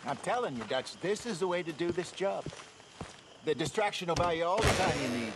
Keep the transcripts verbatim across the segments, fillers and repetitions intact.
I'm telling you, Dutch, this is the way to do this job. The distraction will buy you all the time you need.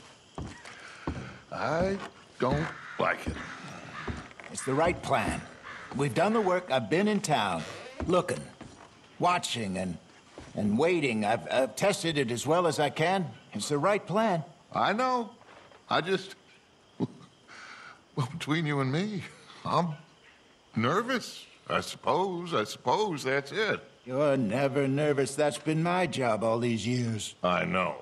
I don't like it. It's the right plan. We've done the work. I've been in town, looking, watching, and and waiting. I've, I've tested it as well as I can. It's the right plan. I know. I just... Well, between you and me, I'm nervous. I suppose. I suppose that's it. You're never nervous. That's been my job all these years. I know.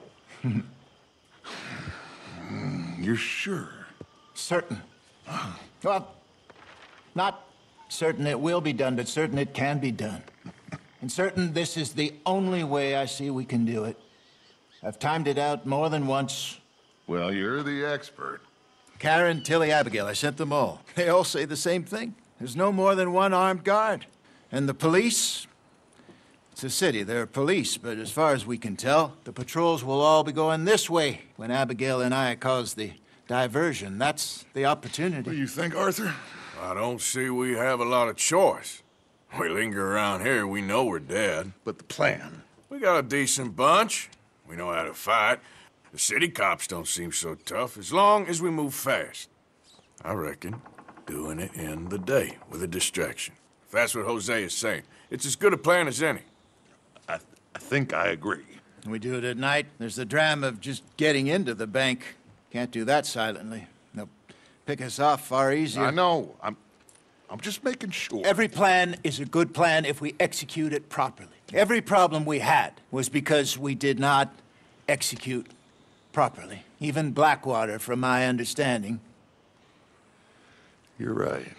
You're sure? Certain. Well, not certain it will be done, but certain it can be done. And certain this is the only way I see we can do it. I've timed it out more than once. Well, you're the expert. Karen, Tilly, Abigail, I sent them all. They all say the same thing. There's no more than one armed guard. And the police? It's a city, there are police, but as far as we can tell, the patrols will all be going this way when Abigail and I cause the diversion. That's the opportunity. What do you think, Arthur? I don't see we have a lot of choice. We linger around here, we know we're dead. But the plan? We got a decent bunch. We know how to fight. The city cops don't seem so tough as long as we move fast. I reckon doing it in the day with a distraction. If that's what Jose is saying, it's as good a plan as any. I, th I think I agree. We do it at night. There's the drama of just getting into the bank. Can't do that silently. They'll pick us off far easier. I know. I'm, I'm just making sure. Every plan is a good plan if we execute it properly. Every problem we had was because we did not execute properly. Even Blackwater, from my understanding. You're right.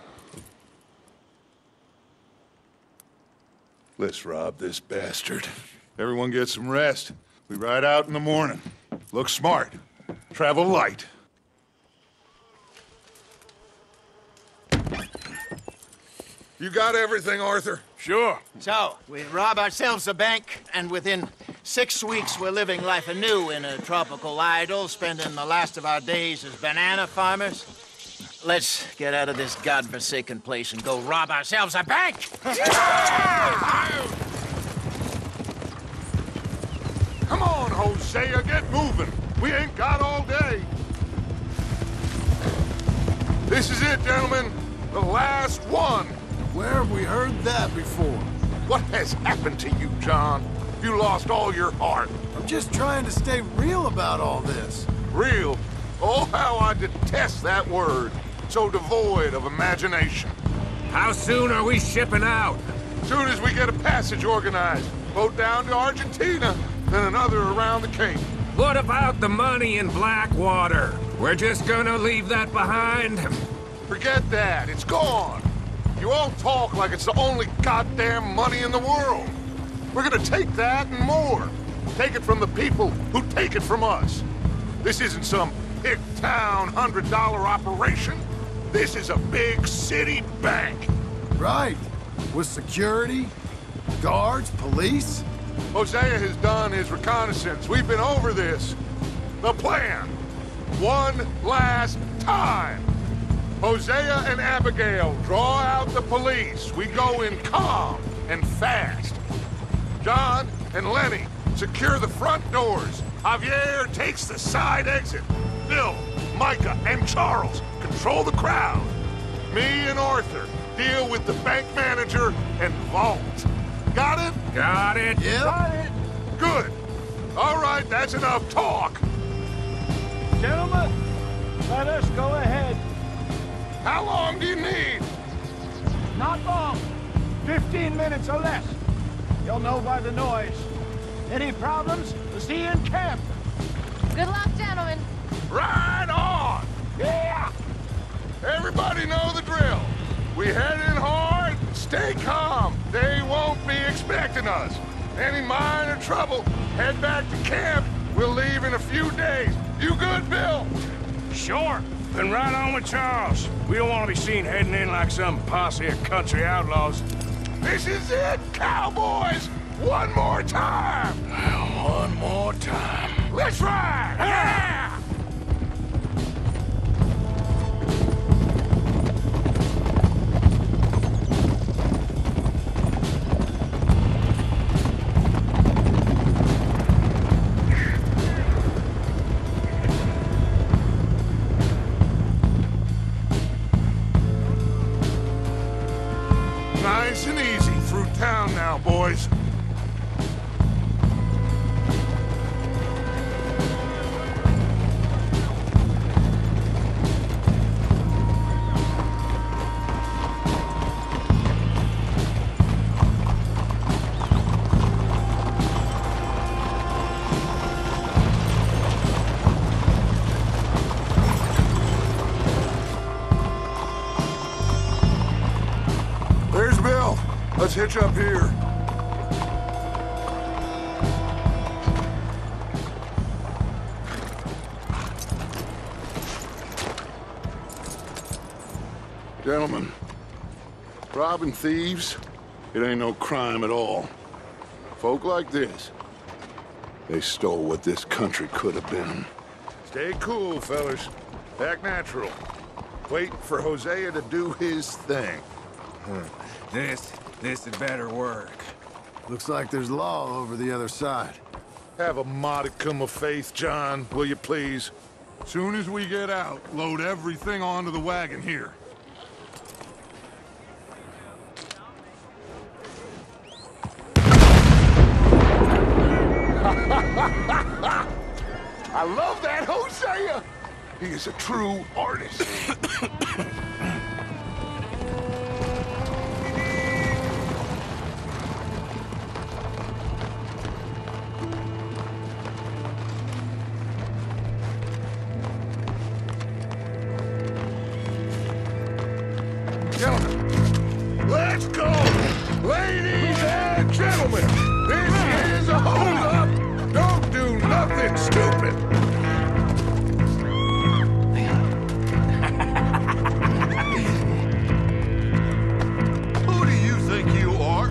Let's rob this bastard. Everyone get some rest. We ride out in the morning. Look smart. Travel light. You got everything, Arthur? Sure. So, we rob ourselves a bank, and within six weeks we're living life anew in a tropical idyll, spending the last of our days as banana farmers. Let's get out of this godforsaken place and go rob ourselves a bank! Come on, Hosea, get moving. We ain't got all day. This is it, gentlemen. The last one. Where have we heard that before? What has happened to you, John? You lost all your heart. I'm just trying to stay real about all this. Real? Oh, how I detest that word. So devoid of imagination. How soon are we shipping out? Soon as we get a passage organized. Boat down to Argentina, then another around the Cape. What about the money in Blackwater? We're just gonna leave that behind? Forget that. It's gone. You all talk like it's the only goddamn money in the world. We're gonna take that and more. Take it from the people who take it from us. This isn't some hick town hundred dollar operation. This is a big city bank. Right. With security, guards, police. Hosea has done his reconnaissance. We've been over this. The plan. One last time. Hosea and Abigail draw out the police. We go in calm and fast. John and Lenny secure the front doors. Javier takes the side exit. Bill, Micah, and Charles control the crowd. Me and Arthur deal with the bank manager and vault. Got it? Got it. Yep. Got it! Good. All right, that's enough talk. Gentlemen, let us go ahead. How long do you need? Not long. Fifteen minutes or less. You'll know by the noise. Any problems? We'll see you in camp. Good luck, gentlemen. Right on! Yeah! Everybody know the drill. We head in hard, stay calm. They won't be expecting us. Any minor trouble, head back to camp. We'll leave in a few days. You good, Bill? Sure. Then right on with Charles. We don't want to be seen heading in like some posse of country outlaws. This is it, cowboys! One more time! One more time. Let's ride! Yeah! Nice and easy through town now, boys. There's Bill. Let's hitch up here. Gentlemen, robbing thieves, it ain't no crime at all. Folk like this, they stole what this country could have been. Stay cool, fellas. Act natural. Wait for Hosea to do his thing. This, this had better work. Looks like there's law over the other side. Have a modicum of faith, John, will you please? Soon as we get out, load everything onto the wagon here. I love that Hosea! He is a true artist. Gentlemen, let's go! Ladies and gentlemen, this is a hold-up! Don't do nothing stupid! Who do you think you are?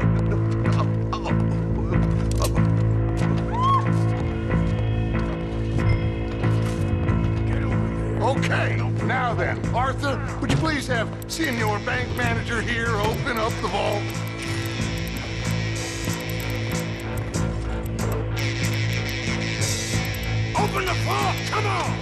Okay, now then, Arthur, would you please have Senior Bank Manager here open up the vault? Open the vault! Come on!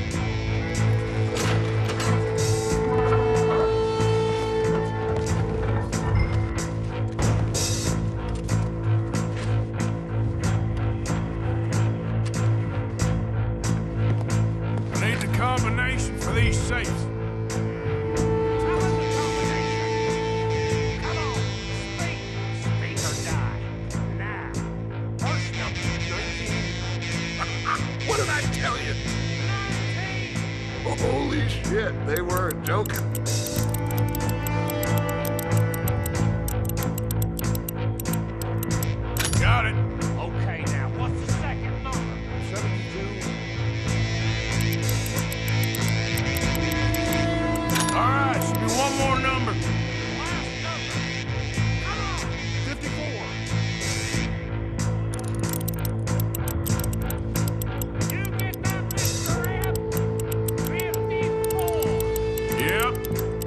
I need the combination for these safes. Tell us the combination. Come on, speak. Speak or die. Now. First number, thirteen. What did I tell you? nineteen. Holy shit, they weren't joking. Got it. Okay, now, what's the second number? seventy-two. All right, should be one more number. Last number. Come on. fifty-four. You get that, Mister Ebb? fifty-four. Yep.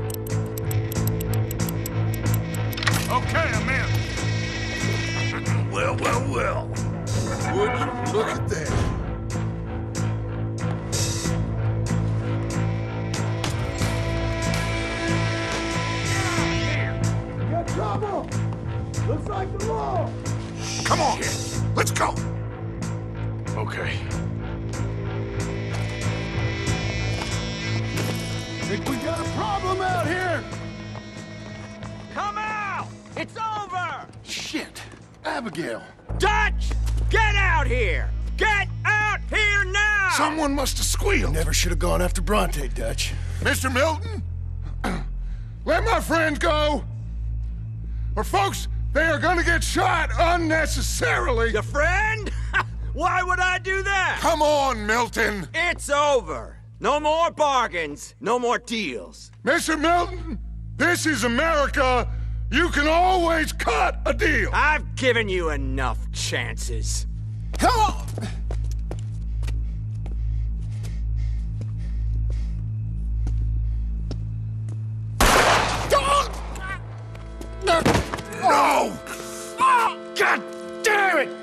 Okay, I'm in. Well, well, well. Would you look at that? Got trouble! Looks like the law! Come on, let's go. Okay. Think we got a problem out here! Come out! It's over! Shit! Abigail! Dutch! Get out here! Get out here now! Someone must have squealed. Never should have gone after Bronte, Dutch. Mister Milton? Let my friend go! Or folks, they are gonna get shot unnecessarily! Your friend? Why would I do that? Come on, Milton! It's over. No more bargains. No more deals. Mister Milton, this is America. You can always cut a deal. I've given you enough chances. Come on! No! God damn it!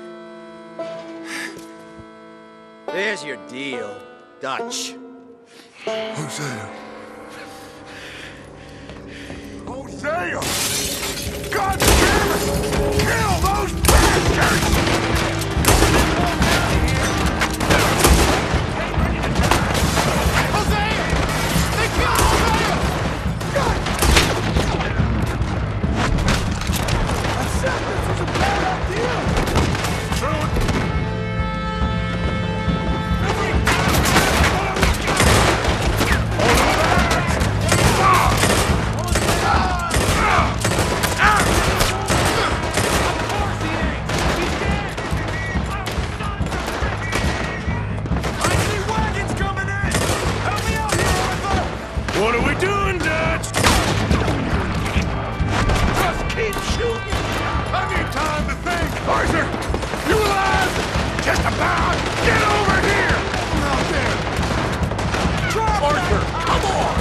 There's your deal, Dutch. Hosea! Hosea! God damn it! Kill those bastards! What are we doing, Dutch? Just keep shooting! I need time to think! Arthur! You alive? Just about! Get over here! I'm out there! Drop Arthur, come on!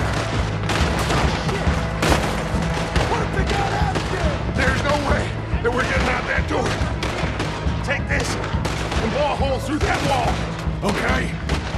What if they got out of here? There's no way that we're getting out that door. Take this and blow a hole through that wall. Okay.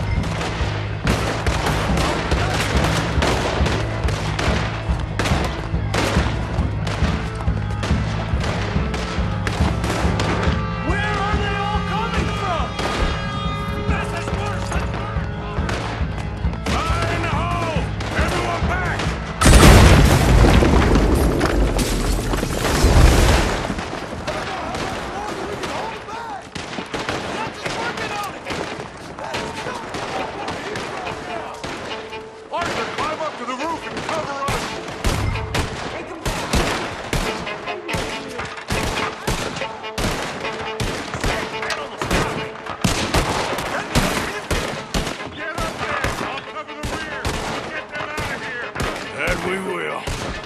We will.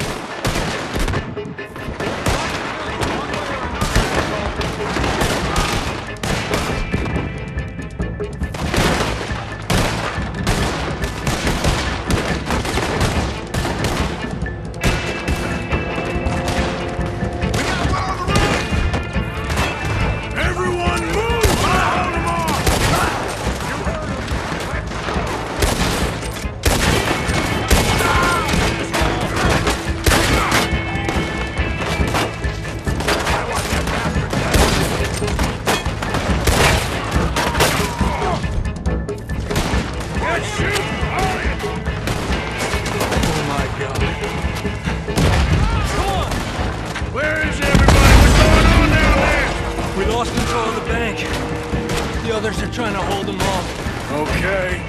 The others are trying to hold them off. Okay.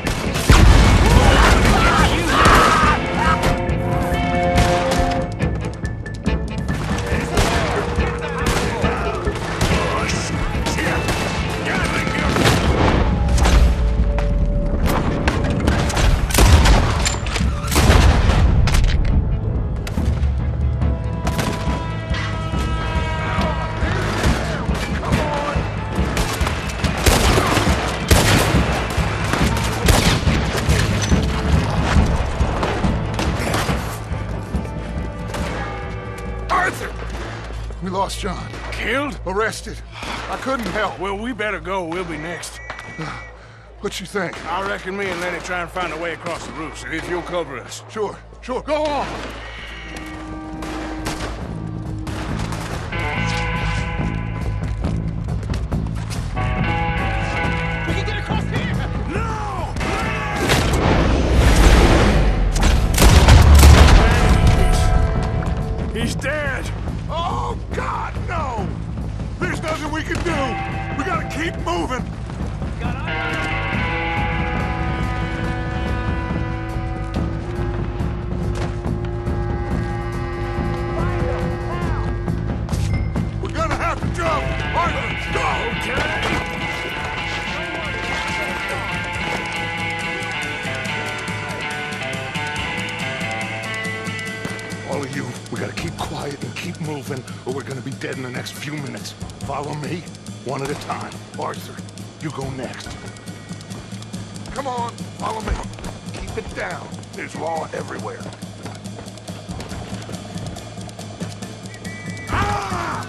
We lost John. Killed? Arrested. I couldn't help. Well, we better go. We'll be next. What you think? I reckon me and Lenny try and find a way across the roof, so if you'll cover us. Sure, sure. Go on. We can get across here! No! He's dead! Oh, God, no! There's nothing we can do! We gotta keep moving! We're gonna have to jump! Arthur, go! Okay! All of you, we gotta keep quiet and keep moving, or we're gonna be dead in the next few minutes. Follow me, one at a time. Arthur, you go next. Come on, follow me. Keep it down. There's law everywhere. Ah!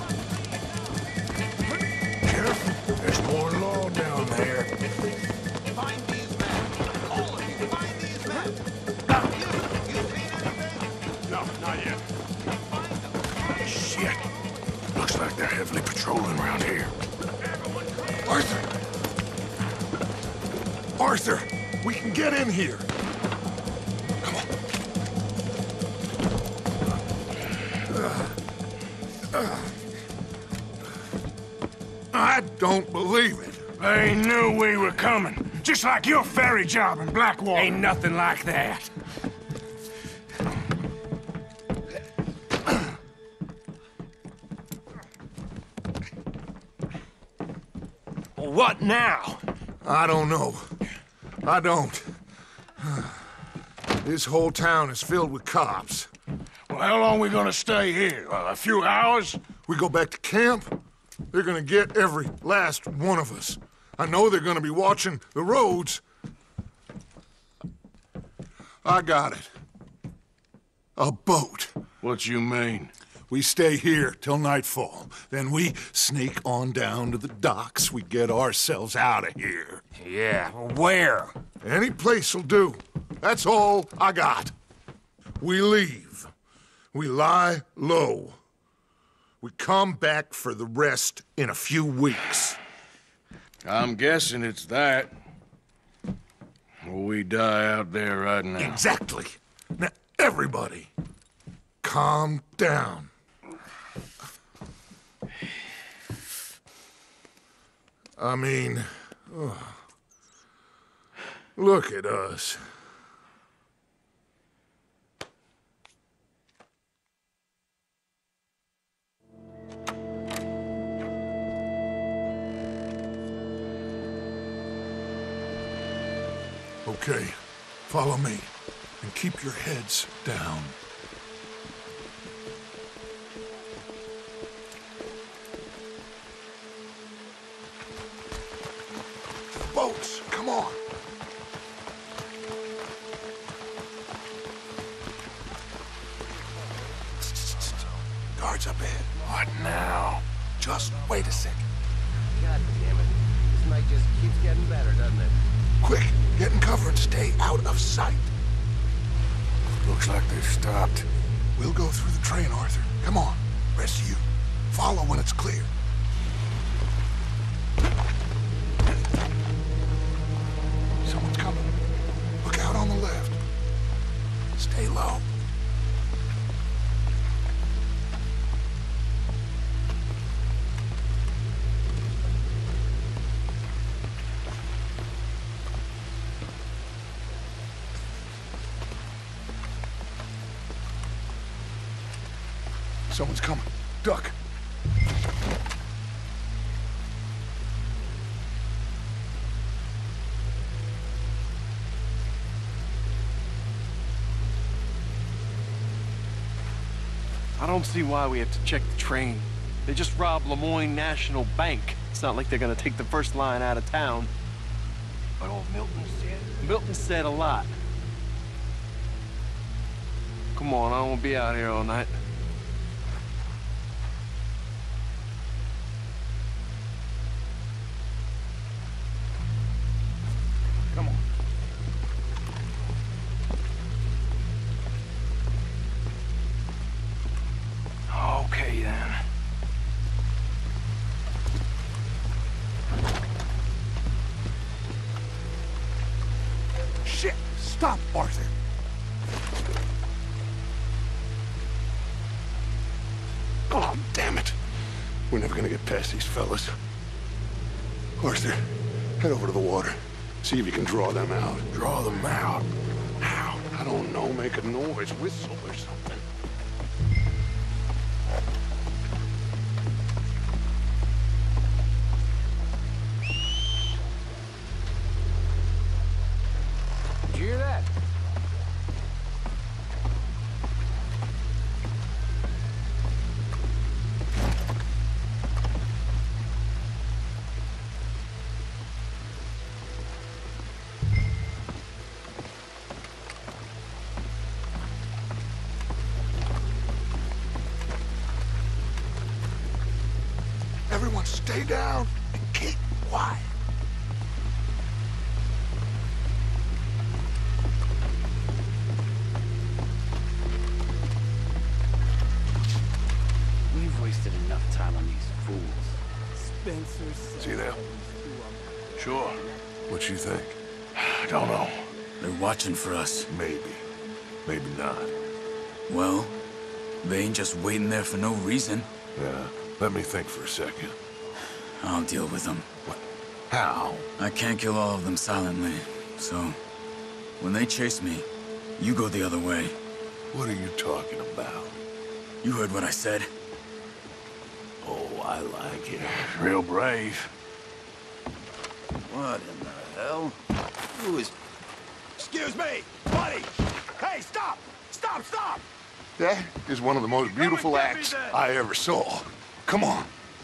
Careful, there's more law down there. Find these men. All of you, find these men. You, you seen anything? No, not yet. Find them. yet. Looks like they're heavily patrolling around here. Arthur! Arthur! We can get in here! Come on. I don't believe it. They knew we were coming. Just like your ferry job in Blackwater. Ain't nothing like that. What now? I don't know. I don't. This whole town is filled with cops. Well, how long we gonna stay here? Uh, a few hours? We go back to camp, they're gonna get every last one of us. I know they're gonna be watching the roads. I got it. A boat. What you mean? We stay here till nightfall. Then we sneak on down to the docks. We get ourselves out of here. Yeah, where? Any place'll do. That's all I got. We leave. We lie low. We come back for the rest in a few weeks. I'm guessing it's that. Or we die out there right now. Exactly. Now, everybody, calm down. I mean, ugh. Look at us. Okay, follow me, and keep your heads down. Boats, come on. Guards up ahead. What now? Just wait a second. God damn it. This night just keeps getting better, doesn't it? Quick, get in cover and stay out of sight. Looks like they've stopped. We'll go through the train, Arthur. Come on, rest of you. Follow when it's clear. Someone's coming. Look out on the left. Stay low. Someone's coming. Duck. I don't see why we have to check the train. They just robbed Lemoyne National Bank. It's not like they're gonna take the first line out of town. But old Milton said... Milton said a lot. Come on, I don't wanna be out here all night. Come on. Okay, then. Shit! Stop, Arthur! Oh, damn it. We're never gonna get past these fellas. Arthur, head over to the water. See if you can draw them out. Draw them out? How? I don't know. Make a noise. Whistle or something. Did you hear that? Everyone stay down and keep quiet. We've wasted enough time on these fools. See them? Sure. What you think? I don't know. They're watching for us. Maybe. Maybe not. Well, they ain't just waiting there for no reason. Yeah, let me think for a second. I'll deal with them. What? How? I can't kill all of them silently, so when they chase me, you go the other way. What are you talking about? You heard what I said. Oh, I like it. Real brave. What in the hell? Who is... Excuse me, buddy! Hey, stop! Stop, stop! That is one of the most beautiful acts I ever saw. Come on.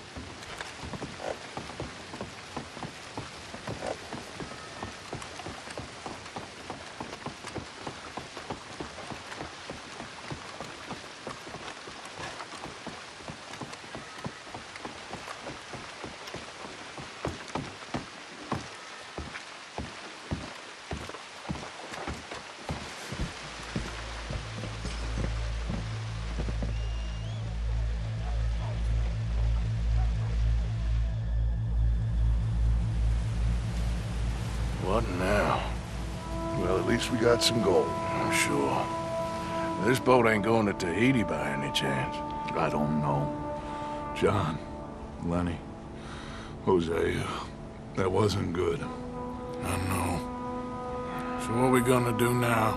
What now? Well, at least we got some gold. I'm sure. This boat ain't going to Tahiti by any chance. I don't know. John, Lenny, Hosea, that wasn't good. I know. So what we gonna do now?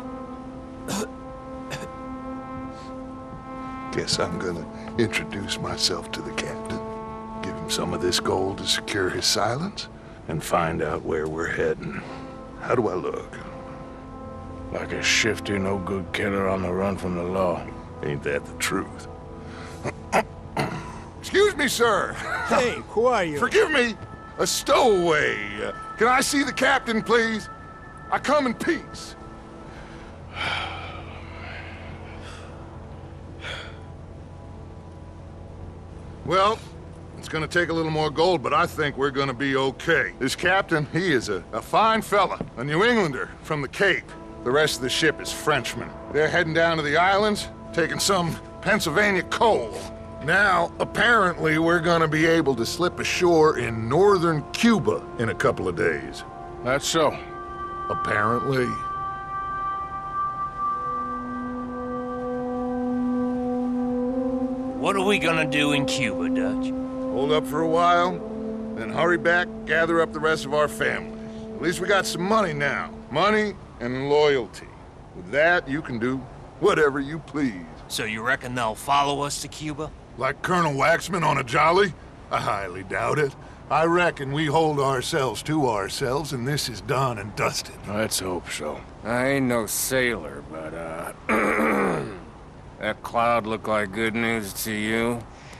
Guess I'm gonna introduce myself to the captain. Give him some of this gold to secure his silence, and find out where we're heading. How do I look? Like a shifty, no-good killer on the run from the law. Ain't that the truth? Excuse me, sir. Hey, who are you? Forgive me. A stowaway. Uh, can I see the captain, please? I come in peace. Well, it's gonna take a little more gold, but I think we're gonna be okay. This captain, he is a, a fine fella, a New Englander from the Cape. The rest of the ship is Frenchmen. They're heading down to the islands, taking some Pennsylvania coal. Now, apparently, we're gonna be able to slip ashore in northern Cuba in a couple of days. That's so. Apparently. What are we gonna do in Cuba, Dutch? Hold up for a while, then hurry back, gather up the rest of our family. At least we got some money now. Money and loyalty. With that, you can do whatever you please. So you reckon they'll follow us to Cuba? Like Colonel Waxman on a jolly? I highly doubt it. I reckon we hold ourselves to ourselves, and this is done and dusted. Let's hope so. I ain't no sailor, but, uh... that cloud look like good news to you?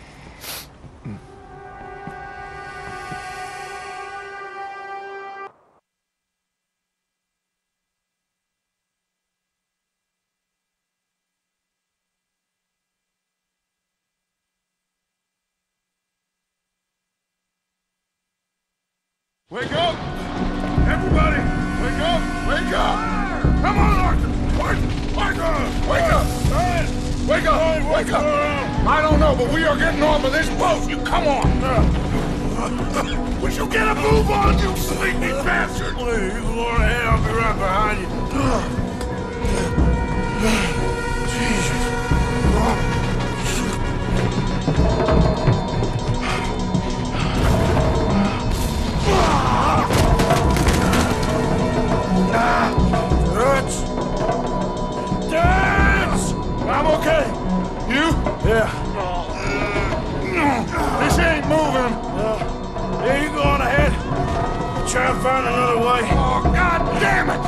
Wake up! Everybody! Wake up! Wake up! Come on, Arthur! Arthur! Arthur! Wake up! Wake up! Wake up! I don't know, but we are getting off of this boat! You come on! Would you get a move on, you sleepy bastard? Please, you go on ahead, I'll be right behind you. Jesus. Dutch! Dutch! I'm okay. You? Yeah. This ain't moving. Yeah, you go on ahead. Try and find another way. Oh, God damn it!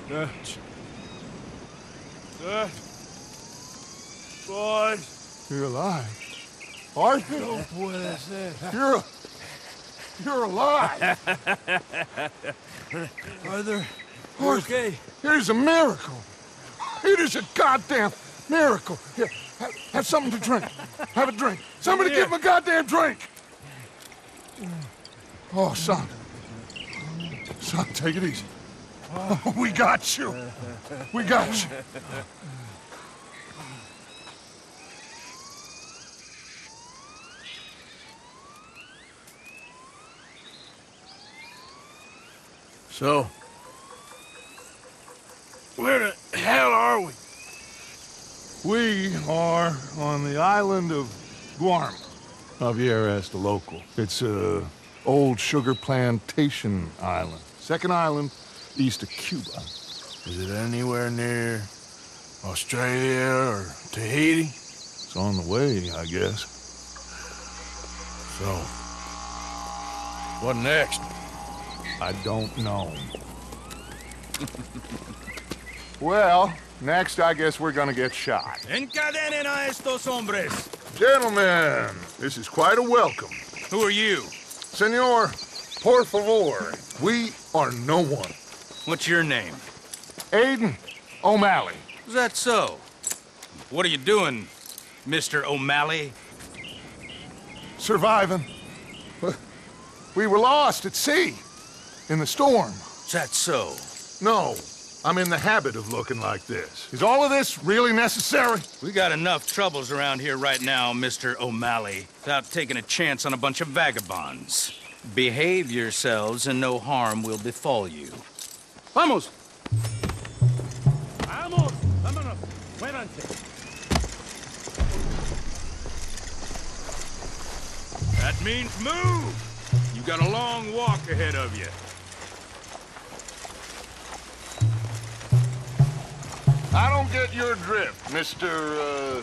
Dutch. Dutch. Boys. You're alive. Are you? No puede ser. You're... You're alive. Arthur, Arthur, okay? It is a miracle. It is a goddamn miracle. Here, have, have something to drink. Have a drink. Somebody Here. give him a goddamn drink. Oh, son. Son, take it easy. Oh, we got you. We got you. So, where the hell are we? We are on the island of Guarma. Javier asked the local. It's a old sugar plantation island. Second island east of Cuba. Is it anywhere near Australia or Tahiti? It's on the way, I guess. So, what next? I don't know. Well, next I guess we're gonna get shot. Encadenen a estos hombres. Gentlemen, this is quite a welcome. Who are you? Senor, por favor, we are no one. What's your name? Aiden O'Malley. Is that so? What are you doing, Mister O'Malley? Surviving. We were lost at sea. In the storm. Is that so? No. I'm in the habit of looking like this. Is all of this really necessary? We got enough troubles around here right now, Mister O'Malley, without taking a chance on a bunch of vagabonds. Behave yourselves and no harm will befall you. Vamos! Vamos! Vámonos! Muévanse! That means move! You got a long walk ahead of you. I don't get your drift, Mister Uh...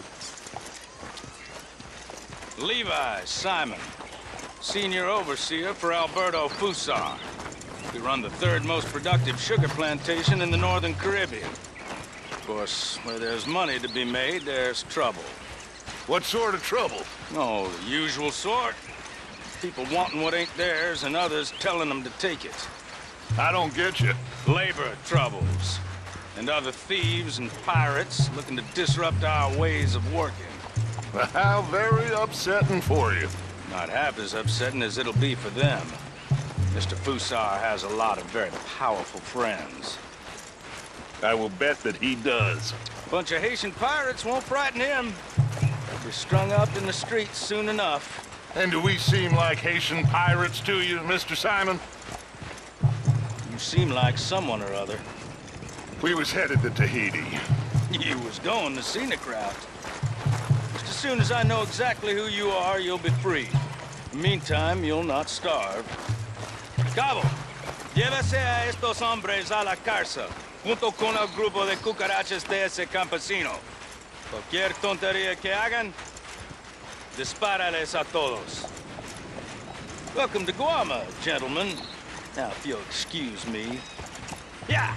Levi Simon, senior overseer for Alberto Fusar. We run the third most productive sugar plantation in the Northern Caribbean. Of course, where there's money to be made, there's trouble. What sort of trouble? Oh, the usual sort. People wanting what ain't theirs and others telling them to take it. I don't get you. Labor troubles. And other thieves and pirates looking to disrupt our ways of working. How very upsetting for you. Not half as upsetting as it'll be for them. Mister Fusar has a lot of very powerful friends. I will bet that he does. A bunch of Haitian pirates won't frighten him. They'll be strung up in the streets soon enough. And do we seem like Haitian pirates to you, Mister Simon? You seem like someone or other. We was headed to Tahiti. You was going to scenic route. Just as soon as I know exactly who you are, you'll be free. In the meantime, you'll not starve. Cabo, llévese a estos hombres a la cárcel, junto con el grupo de cucarachas de ese campesino. Cualquier tontería que hagan, dispárales a todos. Welcome to Guarma, gentlemen. Now, if you'll excuse me. Yeah!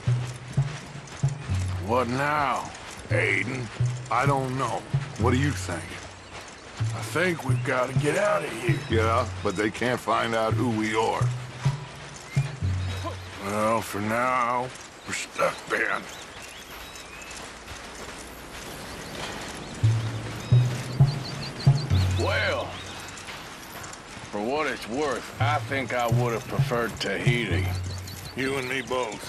What now, Aiden? I don't know. What do you think? I think we've got to get out of here. Yeah, but they can't find out who we are. Well, for now, we're stuck, Ben. Well, for what it's worth, I think I would have preferred Tahiti. You and me both.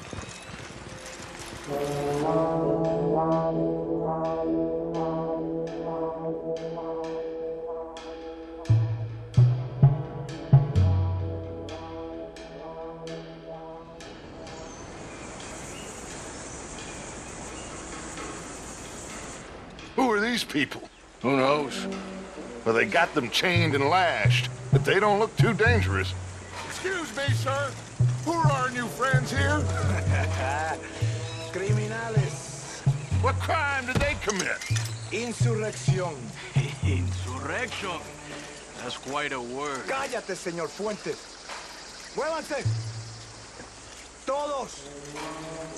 Who are these people? Who knows? Well, they got them chained and lashed, but they don't look too dangerous. Excuse me, sir. Who are our new friends here? Criminales. What crime did they commit? Insurrección. Insurrection? That's quite a word. Cállate, señor Fuentes. Muévanse. Todos.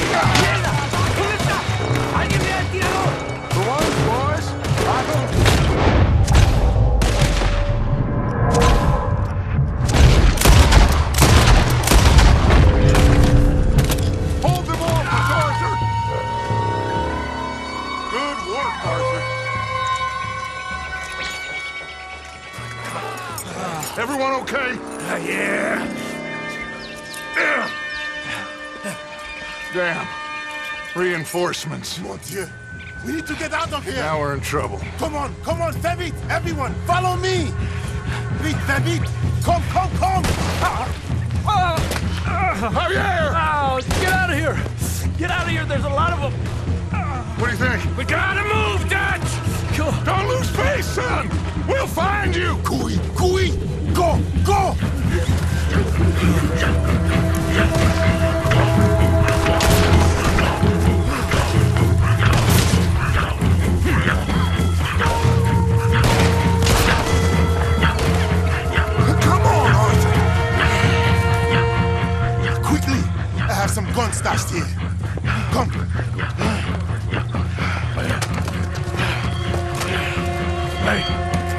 ¡Alguien vea al tirador! The ones, boys! I don't... Hold them off, Arthur! Good work, Arthur. Everyone okay? Uh, yeah. Damn. Reinforcements. Mon Dieu. We need to get out of here. Now we're in trouble. Come on, come on, fais vite, everyone, follow me. Vite, fais vite. Come, come, come. Javier! Oh, get out of here! Get out of here, there's a lot of them! What do you think? We gotta move, Dutch! Don't lose face, son! We'll find you! Cooey, cooey, go, go! Come on, Arthur! Quickly, I have some guns stashed here. Come. Hey!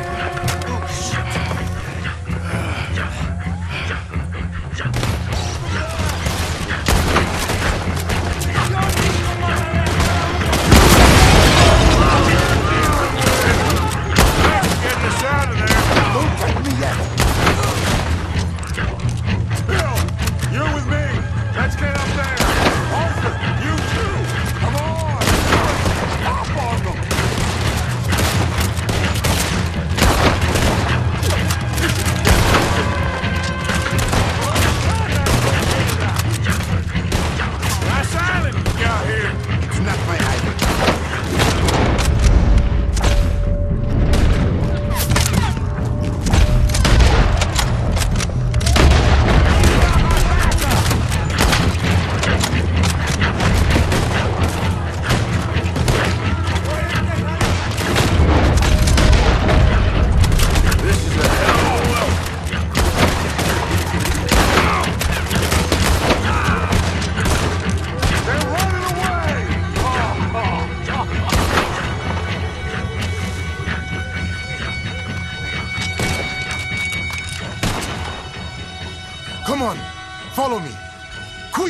Come on, follow me. Quick!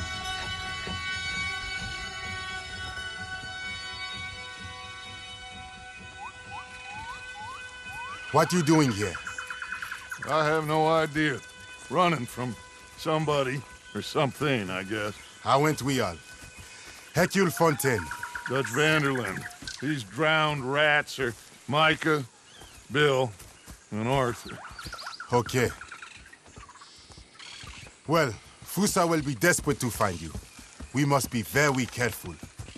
What you doing here? I have no idea. Running from somebody or something, I guess. How went we all? Hercule Fontaine. Dutch Vanderlyn. These drowned rats are Micah, Bill, and Arthur. Okay. Well, Fussar will be desperate to find you. We must be very careful.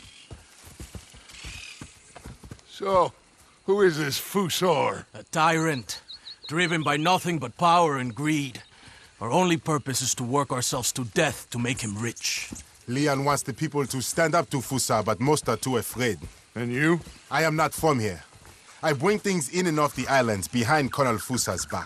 So, who is this Fussar? A tyrant, driven by nothing but power and greed. Our only purpose is to work ourselves to death to make him rich. Leon wants the people to stand up to Fussar, but most are too afraid. And you? I am not from here. I bring things in and off the islands behind Colonel Fussar's back.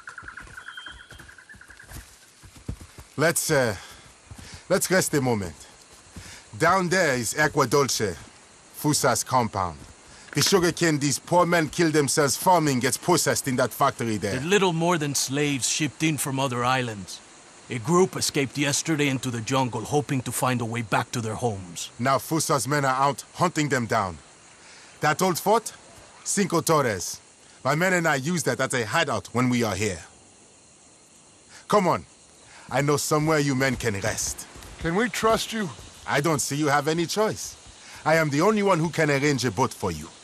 Let's, uh, let's rest a moment. Down there is Agua Dulce, Fussar's compound. The sugarcane these poor men kill themselves farming gets processed in that factory there. They're little more than slaves shipped in from other islands. A group escaped yesterday into the jungle, hoping to find a way back to their homes. Now Fussar's men are out, hunting them down. That old fort? Cinco Torres. My men and I use that as a hideout when we are here. Come on. I know somewhere you men can rest. Can we trust you? I don't see you have any choice. I am the only one who can arrange a boat for you.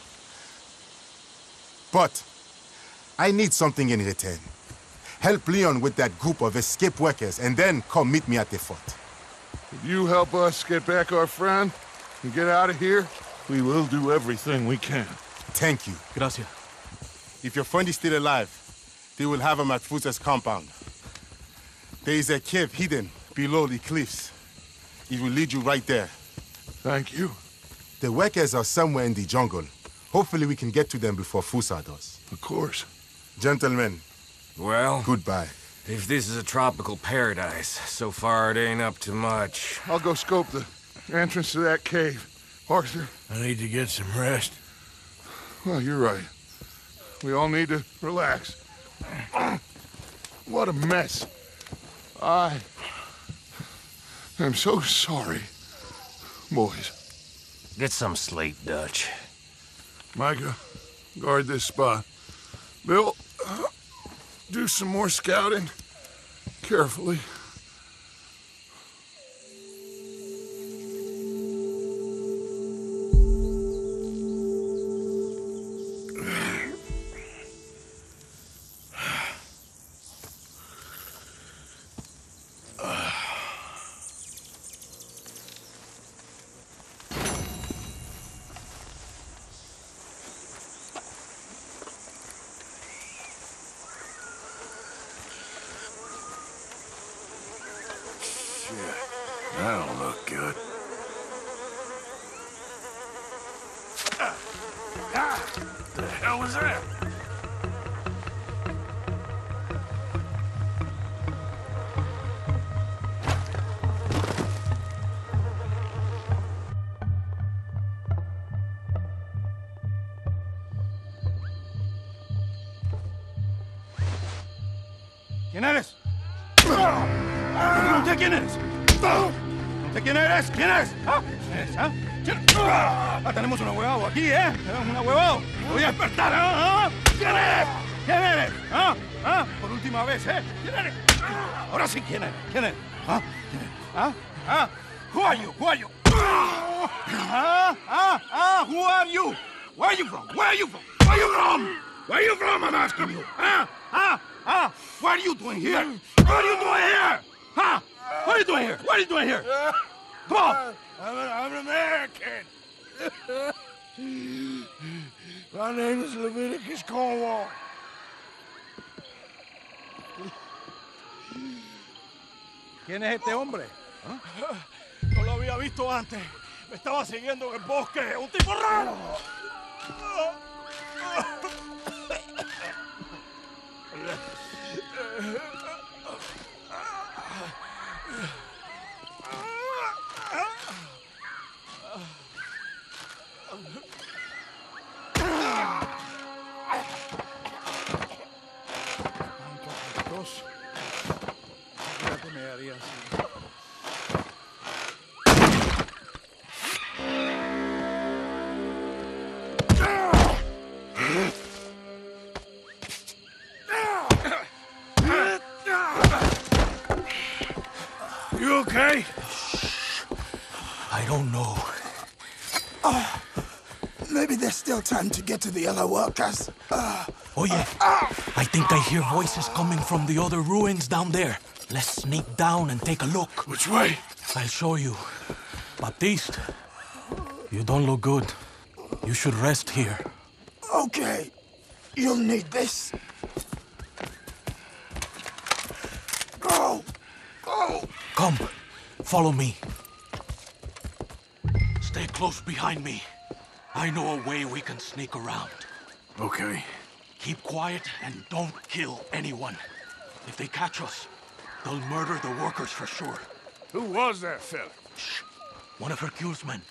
But I need something in return. Help Leon with that group of escaped workers, and then come meet me at the fort. If you help us get back our friend and get out of here, we will do everything we can. Thank you. Gracias. If your friend is still alive, they will have him at Fussar's compound. There is a cave hidden below the cliffs. It will lead you right there. Thank you. The workers are somewhere in the jungle. Hopefully we can get to them before Fussar does. Of course. Gentlemen. Well, goodbye. If this is a tropical paradise, so far it ain't up to much. I'll go scope the entrance to that cave. Arthur. I need to get some rest. Well, you're right. We all need to relax. What a mess. I am so sorry, boys. Get some sleep, Dutch. Micah, guard this spot. Bill, uh, do some more scouting. Carefully. That don't look good. Ah. Ah. The hell was that? ¿Quién eres? ¿Usted quién eres? ¿Usted quién eres? ¿Quién eres? ¿Ah? ¿Quién eres? ¿Ah? ¿Quién? Ah, tenemos un huevado aquí, ¿eh? Tenemos un huevado. Te voy a despertar, ¿ah? ¿Quién eres? ¿Quién eres? ¿Ah? ¿Ah? Por última vez, ¿eh? ¿Quién eres? Ahora sí, ¿quién eres? ¿Quién eres? ¿Ah? ¿Quién eres? ¿Ah? ¿Ah? Who are you? Who are you? ¿Ah? ¿Ah? ¿Ah? Who are you? Where are you from? Where are you from? Where are you from? Where are you from? I'm asking you. ¿Ah? ¿Ah? ¿Ah? What are you doing here? What are you doing here? Huh? What are you doing here? What are you doing here? Come on! I'm an, I'm an American. My name is Leviticus Cornwall. ¿Quién es este hombre? ¿Ah? No lo había visto antes. Me estaba siguiendo en el bosque. ¡Un tipo raro! You okay? I don't know. Uh, maybe there's still time to get to the other workers. Uh, oh yeah, uh, I think I hear voices coming from the other ruins down there. Let's sneak down and take a look. Which way? I'll show you. Baptiste, you don't look good. You should rest here. Okay. You'll need this. Go! Go! Come, follow me. Stay close behind me. I know a way we can sneak around. Okay. Keep quiet and don't kill anyone. If they catch us, they'll murder the workers for sure. Who was that fella? Shh. One of Hercule's men.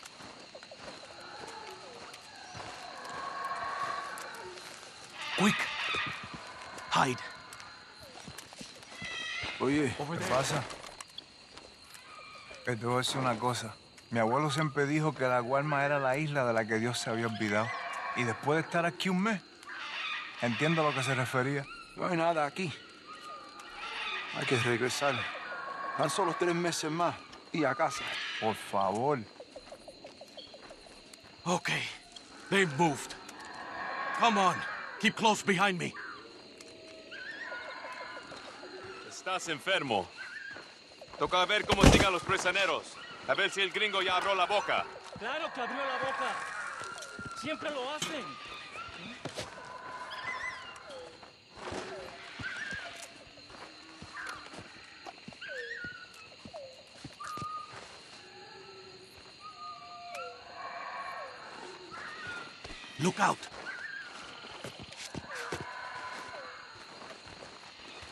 Quick. Hide. Oye, ¿qué pasa? Te voy a decir una cosa. Mi abuelo siempre dijo que la Guarma era la isla de la que Dios se había olvidado. Y después de estar aquí un mes, entiendo a lo que se refería. No hay nada aquí. Hay que regresar. Tan solo tres meses más y a casa. Por favor. Okay, they've moved. Come on, keep close behind me. Estás enfermo. Toca ver cómo sigan los prisioneros. A ver si el gringo ya abrió la boca. Claro que abrió la boca. Siempre lo hacen. Look out.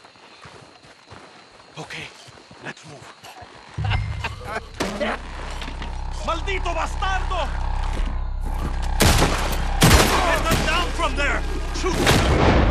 Okay, let's move. ¡Maldito bastardo! Get them down from there! Shoot!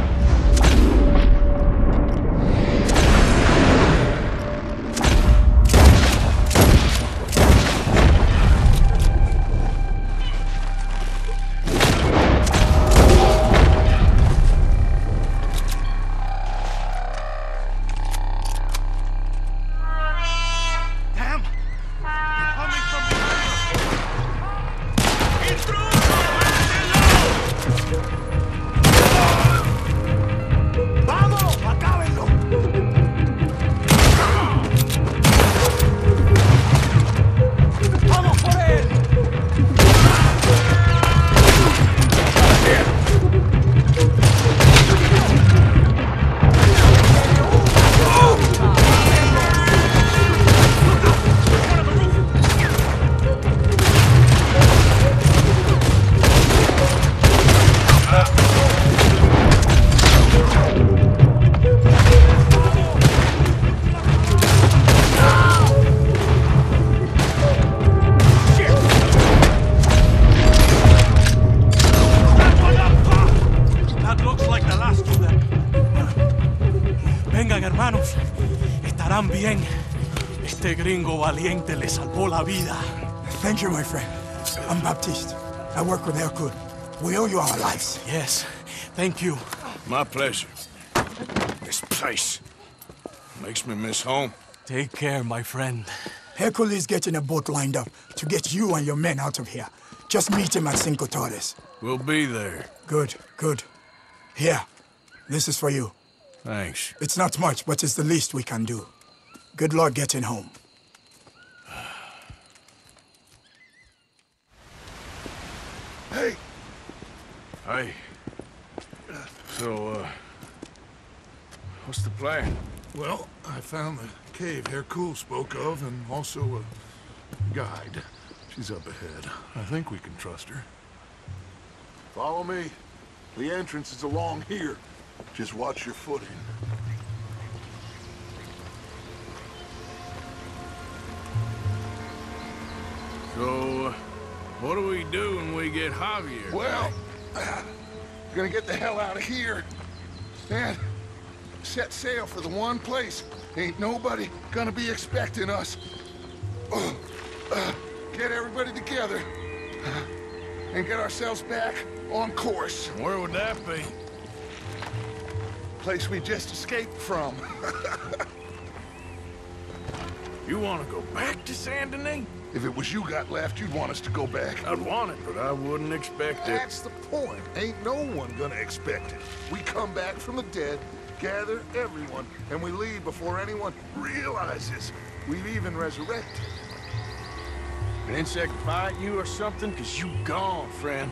Bien. Este gringo valiente le salvó la vida. Thank you, my friend. I'm Baptiste. I work with Hercule. We owe you our lives. Yes, thank you. My pleasure. This place makes me miss home. Take care, my friend. Hercule is getting a boat lined up to get you and your men out of here. Just meet him at Cinco Torres. We'll be there. Good, good. Here, this is for you. Thanks. It's not much, but it's the least we can do. Good luck getting home. Hey! Hey. So, uh... what's the plan? Well, I found the cave Hercule spoke of, and also a guide. She's up ahead. I think we can trust her. Follow me. The entrance is along here. Just watch your footing. So, uh, what do we do when we get Javier? Well, uh, we're gonna get the hell out of here. And set sail for the one place ain't nobody gonna be expecting us. Uh, uh, get everybody together uh, and get ourselves back on course. Where would that be? Place we just escaped from. You want to go back to Saint Denis? If it was you got left, you'd want us to go back. I'd want it, but I wouldn't expect it. That's the point. Ain't no one gonna expect it. We come back from the dead, gather everyone, and we leave before anyone realizes we've even resurrected. An insect bite you or something? Cause you gone, friend.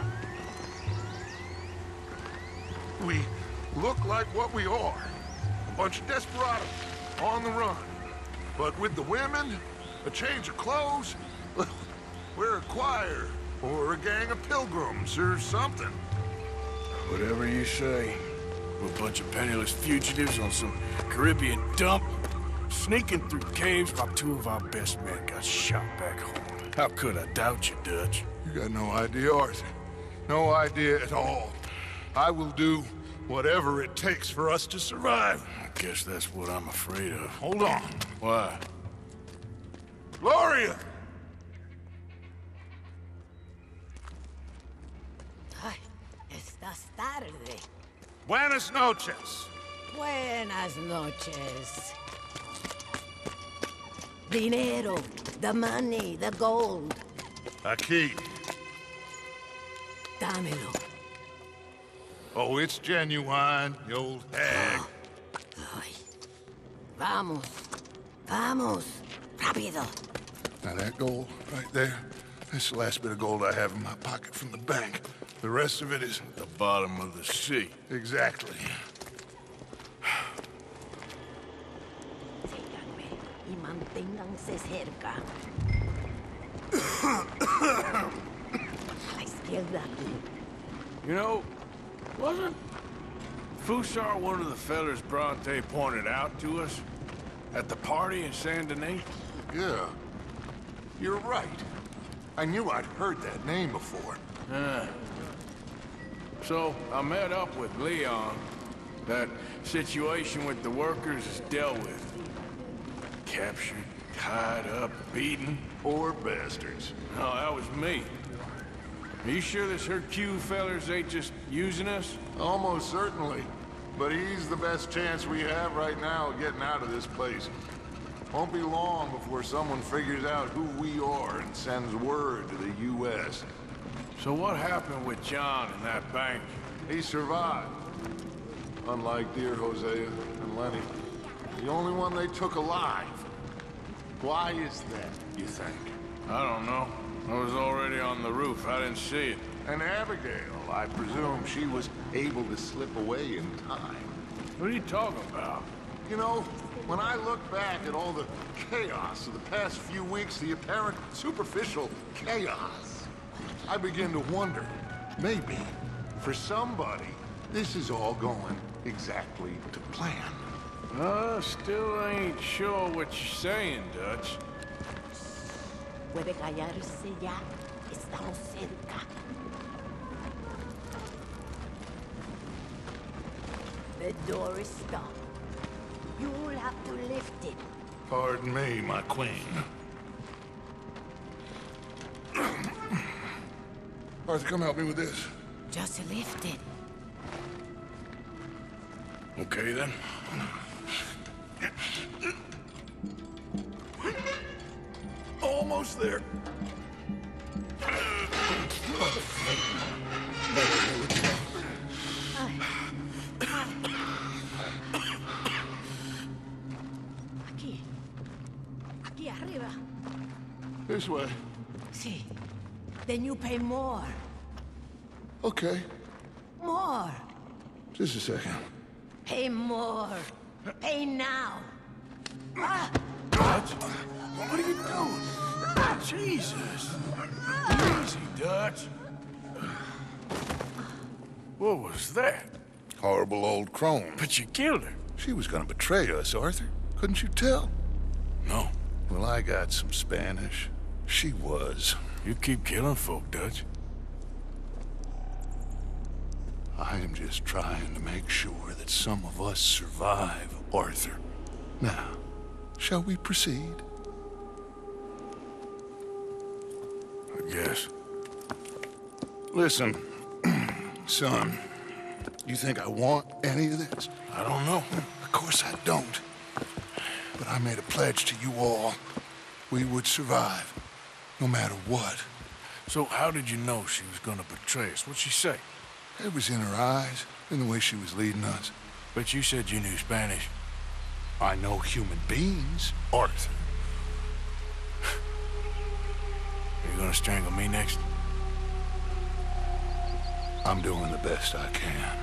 We look like what we are. A bunch of desperados on the run. But with the women, a change of clothes, we're a choir, or a gang of pilgrims, or something. Whatever you say. We're a bunch of penniless fugitives on some Caribbean dump, sneaking through caves while two of our best men got shot back home. How could I doubt you, Dutch? You got no idea, Arthur. No idea at all. I will do whatever it takes for us to survive. I guess that's what I'm afraid of. Hold on. Why? Gloria! Ay, estás tarde. Buenas noches. Buenas noches. Dinero, the money, the gold. Aquí. Dámelo. Oh, it's genuine, you old hag. Ay. Vamos. Vamos. Rápido. Now that gold right there, that's the last bit of gold I have in my pocket from the bank. The rest of it is at the bottom of the sea. Exactly. Síganme y manténganse cerca. A la izquierda. You know, wasn't Fusar one of the fellers Bronte pointed out to us at the party in Saint Denis? Yeah, you're right. I knew I'd heard that name before. Uh, so, I met up with Leon. That situation with the workers is dealt with. Captured, tied up, beaten. Poor bastards. No, that was me. Are you sure this Hercule fellers ain't just using us? Almost certainly. But he's the best chance we have right now of getting out of this place. Won't be long before someone figures out who we are and sends word to the U S So what happened with John in that bank? He survived. Unlike dear Hosea and Lenny. The only one they took alive. Why is that, you think? I don't know. I was already on the roof. I didn't see it. And Abigail, I presume she was able to slip away in time. What are you talking about? You know, when I look back at all the chaos of the past few weeks, the apparent superficial chaos, I begin to wonder, maybe, for somebody, this is all going exactly to plan. Uh, still ain't sure what you're saying, Dutch. Puede callarse ya. Estamos cerca. The door is stuck. You'll have to lift it. Pardon me, my queen. Arthur, come help me with this. Just lift it. Okay, then. Almost there. Aquí. Aquí arriba. This way. Sí. Then you pay more. Okay. More. Just a second. Pay more. Pay now. Ah! Dutch? What are you doing? Jesus. Easy, Dutch. What was that? Horrible old crone. But you killed her. She was gonna betray us, Arthur. Couldn't you tell? No. Well, I got some Spanish. She was. You keep killing folk, Dutch. I am just trying to make sure that some of us survive, Arthur. Now, shall we proceed? I guess. Listen, son, you think I want any of this? I don't know. Of course I don't. But I made a pledge to you all. We would survive, no matter what. So how did you know she was gonna betray us? What'd she say? It was in her eyes, in the way she was leading us. But you said you knew Spanish. I know human beings, Arthur. Are you gonna strangle me next? I'm doing the best I can.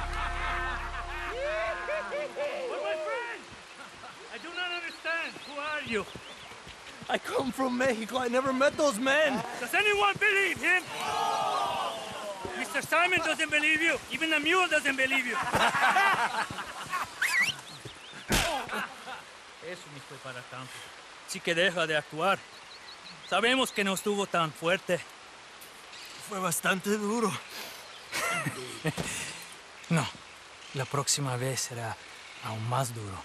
But my friend! I do not understand. Who are you? I come from Mexico. I never met those men. Does anyone believe him? Mister Simon doesn't believe you. Even the mule doesn't believe you. Eso ni fue para tanto. Sí que deja de actuar. Sabemos que no estuvo tan fuerte. Fue bastante duro. No, la próxima vez será aún más duro.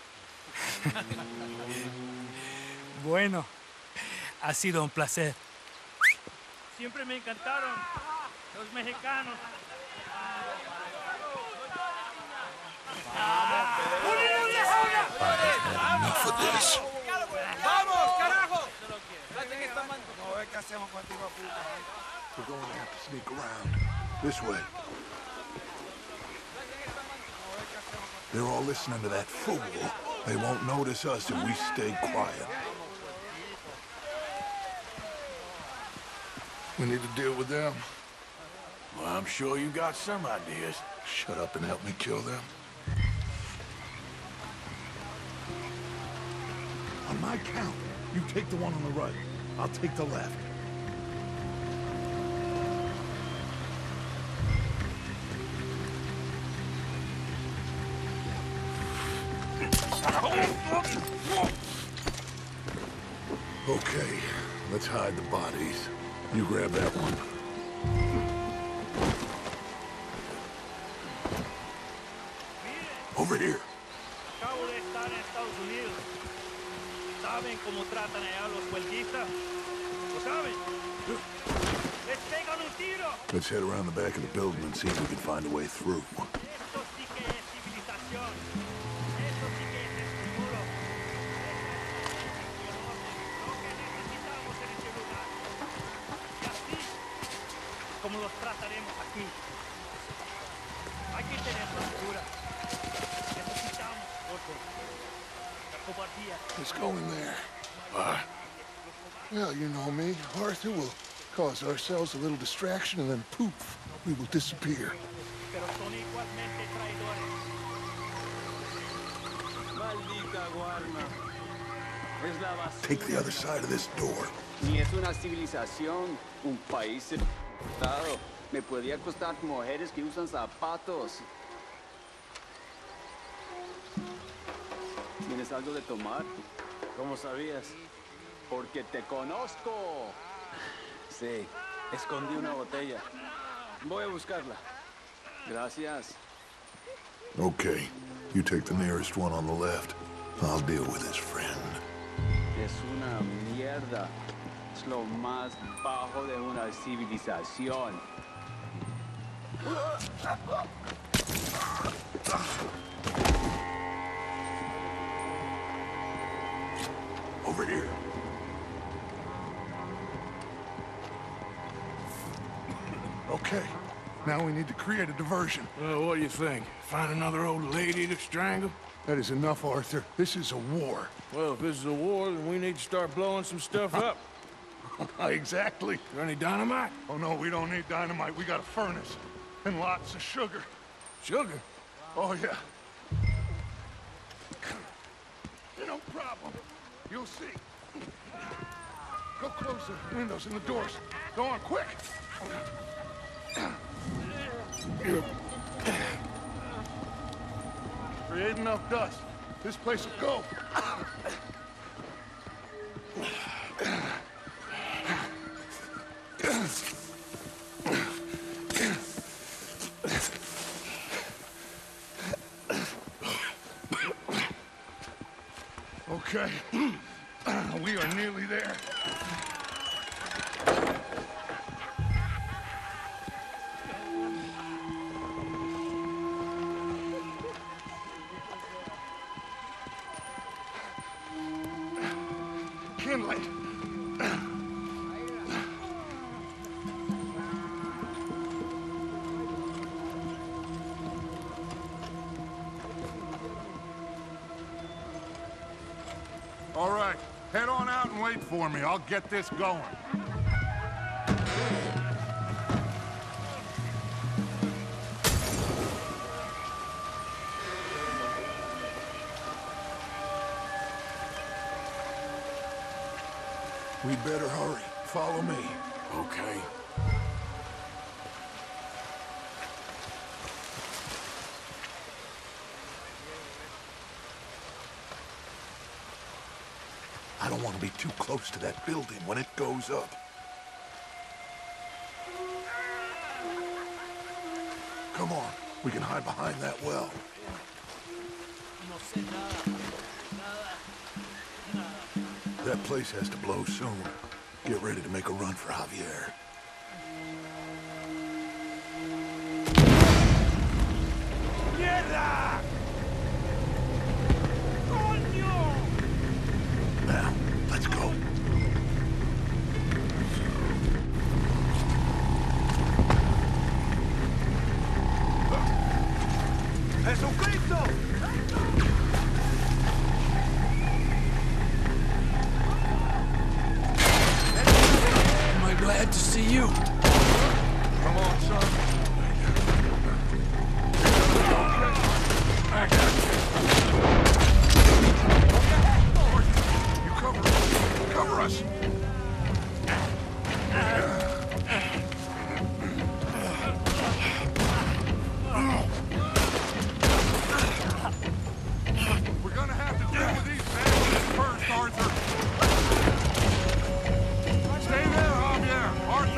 Bueno, ha sido un placer. Siempre me encantaron los mexicanos. Enough of this. ¡Vamos, carajo! We're going to have to sneak around. This way. They're all listening to that fool. They won't notice us if we stay quiet. We need to deal with them. Well, I'm sure you got some ideas. Shut up and help me kill them. On my count, you take the one on the right. I'll take the left. Okay, let's hide the bodies You grab that one. Over here. Acabo de estar en Estados Unidos. ¿Saben cómo tratan allá a los huelguistas? ¿Lo saben? ¡Les pegan un tiro! Let's head around the back of the building and see if we can find a way through. Esto sí que es civilización. Esto sí que es escrúpulo. Lo que necesitamos en este lugar. Y así, como los trataremos aquí. Hay que tener cultura. Necesitamos orden. La cobardía. Let's go in there. Why? Well, you know me. Arthur will cause ourselves a little distraction and then poof, we will disappear. Pero son igualmente traidores. Maldita Guarma. Es la basura. Take the other side of this door. Ni es una civilización, un país civilizado. Me podría costar mujeres que usan zapatos. ¿Tienes algo de tomar? ¿Cómo sabías? Porque te conozco. Sí, escondí una botella. Voy a buscarla. Gracias. Okay, you take the nearest one on the left. I'll deal with his friend. Es una mierda. Es lo más bajo de una civilización. Over here. Okay, now we need to create a diversion. Well, what do you think? Find another old lady to strangle? That is enough, Arthur. This is a war. Well, if this is a war, then we need to start blowing some stuff up. Exactly. Is there any dynamite? Oh, no, we don't need dynamite. We got a furnace. And lots of sugar. Sugar? Oh, yeah. No problem. You'll see. Go close the windows and the doors. Go on, quick! Create enough dust. This place will go. Okay. We are nearly there. Kindling. All right, head on out and wait for me. I'll get this going. We better hurry. Follow me. Okay. I don't want to be too close to that building when it goes up. Come on, we can hide behind that well. That place has to blow soon. Get ready to make a run for Javier. ¡Mierda! Now, let's go. ¡Jesucristo! Am I glad to see you? Come on, son. I got you. You cover us. Cover us. We're gonna have to deal with these bandits first, Arthur. Stay there, Javier. Arthur.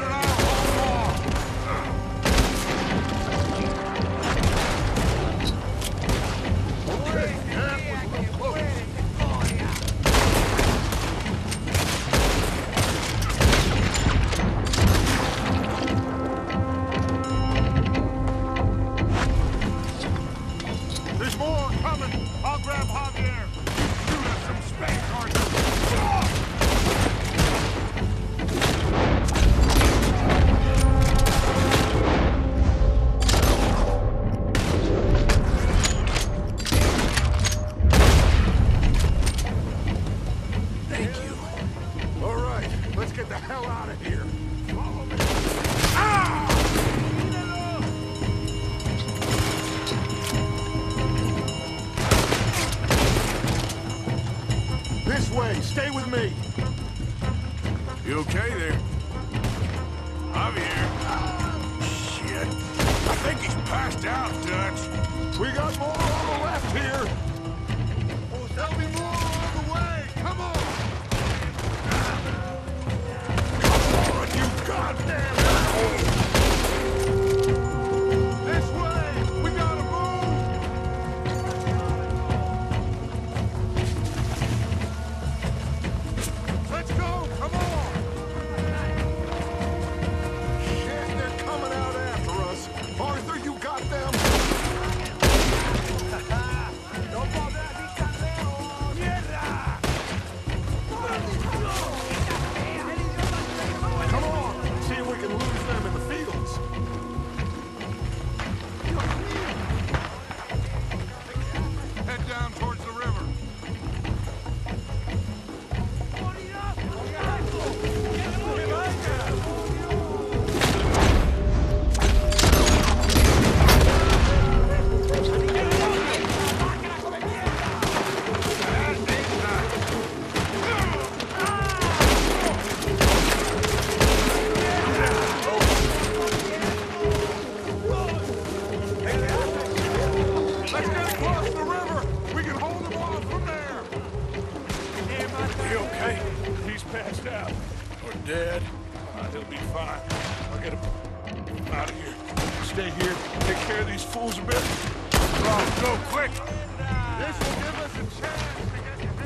Uh, he'll be fine. I'll get him out of here. Stay here, take care of these fools a bit. Go, go, quick! This will give us a chance to get your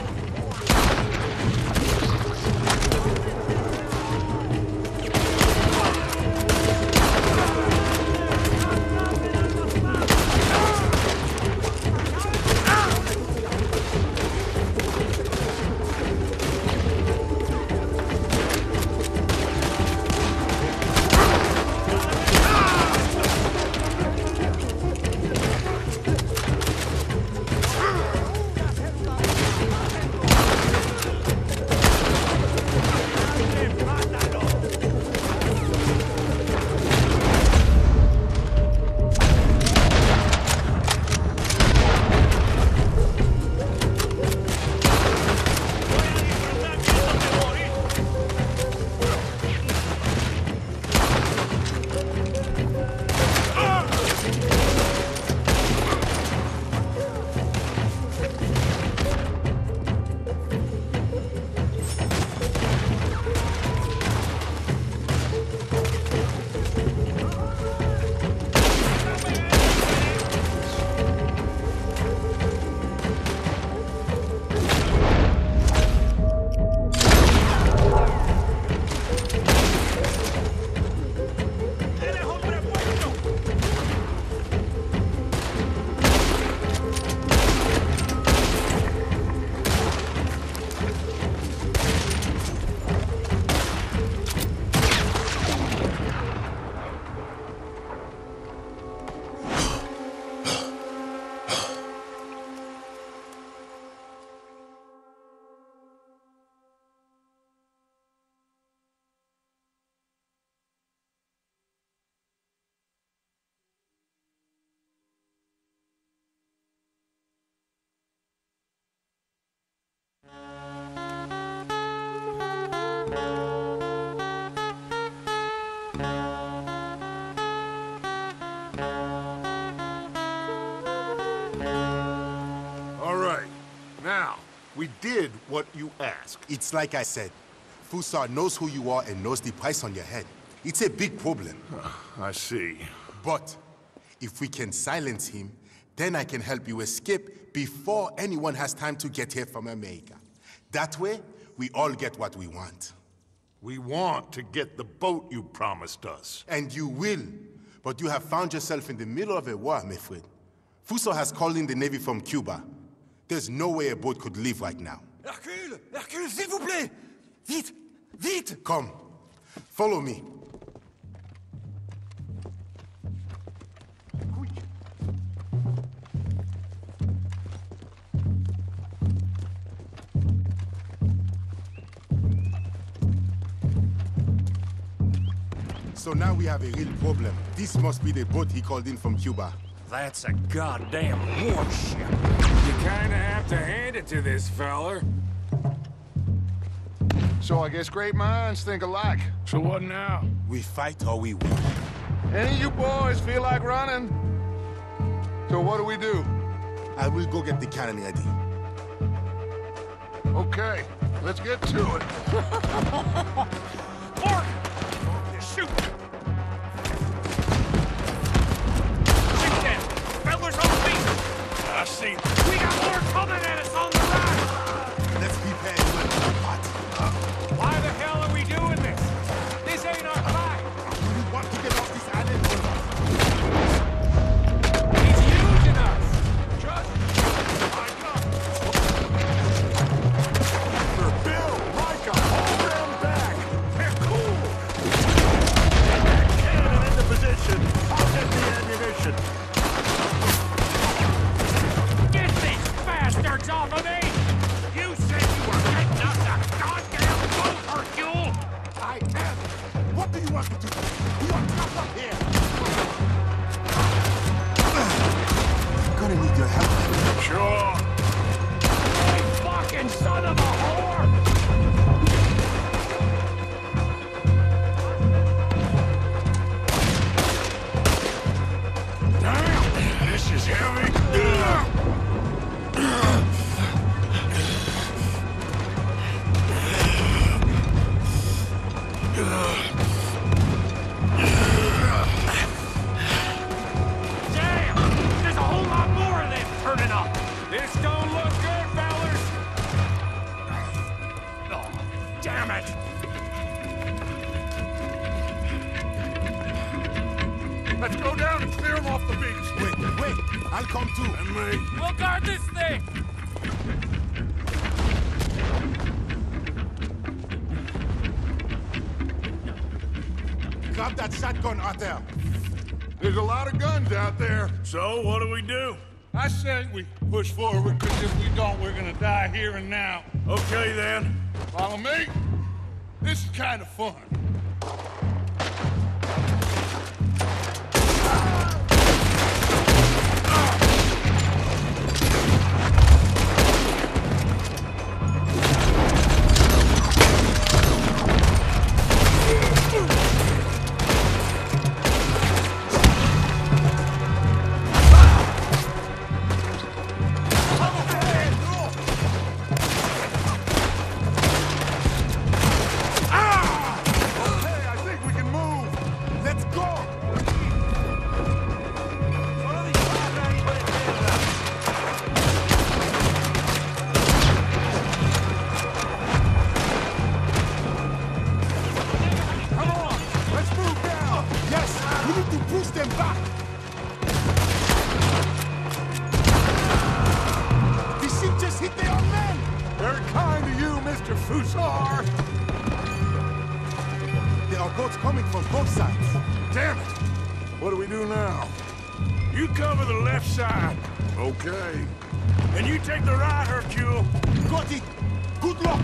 We did what you asked. It's like I said. Fussar knows who you are and knows the price on your head. It's a big problem. I see. But if we can silence him, then I can help you escape before anyone has time to get here from America. That way, we all get what we want. We want to get the boat you promised us. And you will. But you have found yourself in the middle of a war, my friend. Fussar has called in the Navy from Cuba. There's no way a boat could leave right now. Hercule! Hercule, s'il vous plaît! Vite! Vite! Come. Follow me. So now we have a real problem. This must be the boat he called in from Cuba. That's a goddamn warship. You kinda have to hand it to this feller. So I guess great minds think alike. So what now? We fight or we win. Any of you boys feel like running? So what do we do? I will go get the cannon ready. Okay, let's get to it. Mark! Shoot! I see. We got more coming at us on the right! Let's prepare to let them hot. Why the hell are we doing this? This ain't our fight! We want to get off this island. He's using us! Just my gun! For Bill, Micah, hold them back! They're cool! Get that cannon into position! I'll get the ammunition! Bastards off of me! You said you were getting us a goddamn boat, Hercule! I am! What do you want me to do? We are trapped up here! I'm gonna need your help. Sure! You fucking son of a whore! Damn! This is heavy! Ugh. Damn! There's a whole lot more of them turning up! This don't look good, fellas! Oh, damn it! Let's go down and clear them off the beach. Wait, wait. I'll come too. And me. We'll guard this thing! Grab that shotgun out there. There's a lot of guns out there. So, what do we do? I say we push forward, because if we don't, we're gonna die here and now. Okay, then. Follow me. This is kind of fun. Okay. And you take the right, Hercule. Got it. Good luck.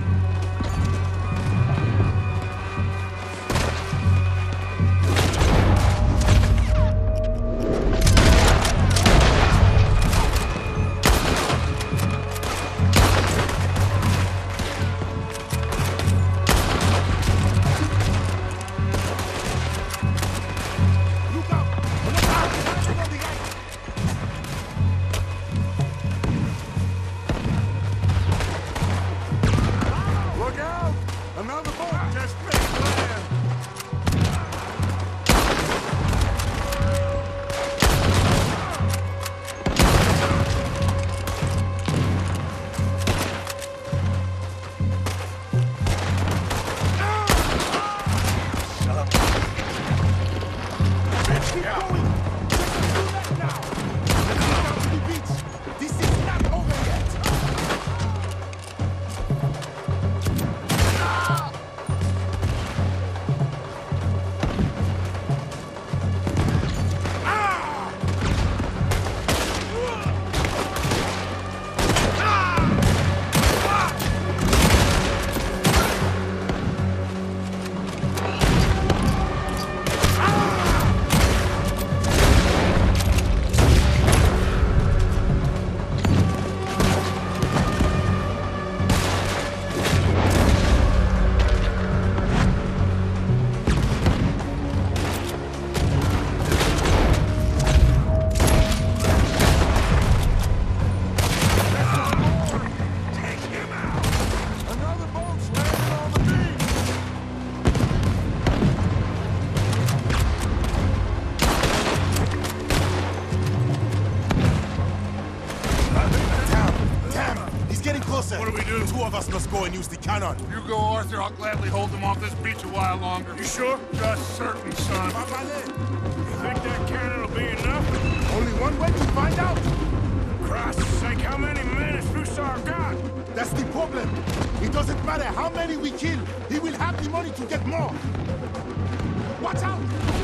What do we do? Two of us must go and use the cannon. You go, Arthur. I'll gladly hold them off this beach a while longer. You sure? Just certain, son. You think that cannon will be enough? Only one way to find out. Christ's sake, how many men has Fussar got? That's the problem. It doesn't matter how many we kill. He will have the money to get more. Watch out!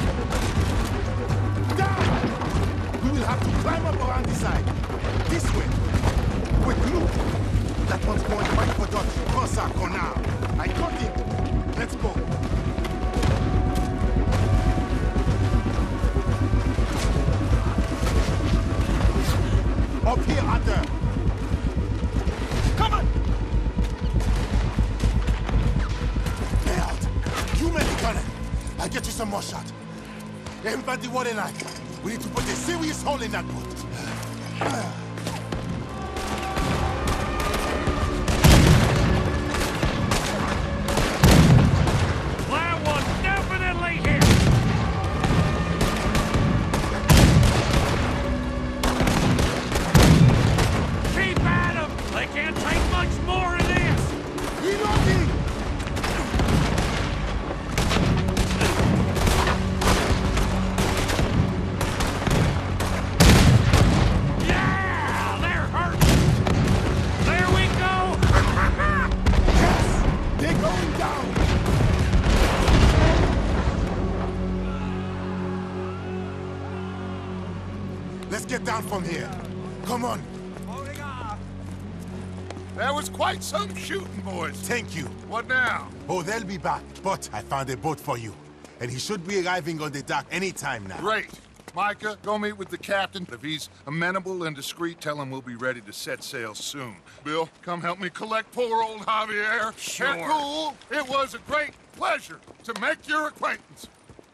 Down! We will have to climb up around the side. This way. Quick, look! That one's going right for Dutch. Fussar for now. I got him. Let's go. Up here, Arthur. Come on! Nailed. You make the cannon. I'll get you some more shot. Everybody water line. We need to put a serious hole in that boat. Plan one. Let's get down from here. Come on. That was quite some shooting, boys. Thank you. What now? Oh, they'll be back. But I found a boat for you. And he should be arriving on the dock any time now. Great. Micah, go meet with the captain. If he's amenable and discreet, tell him we'll be ready to set sail soon. Bill, come help me collect poor old Javier. Sure. Hercule, it was a great pleasure to make your acquaintance.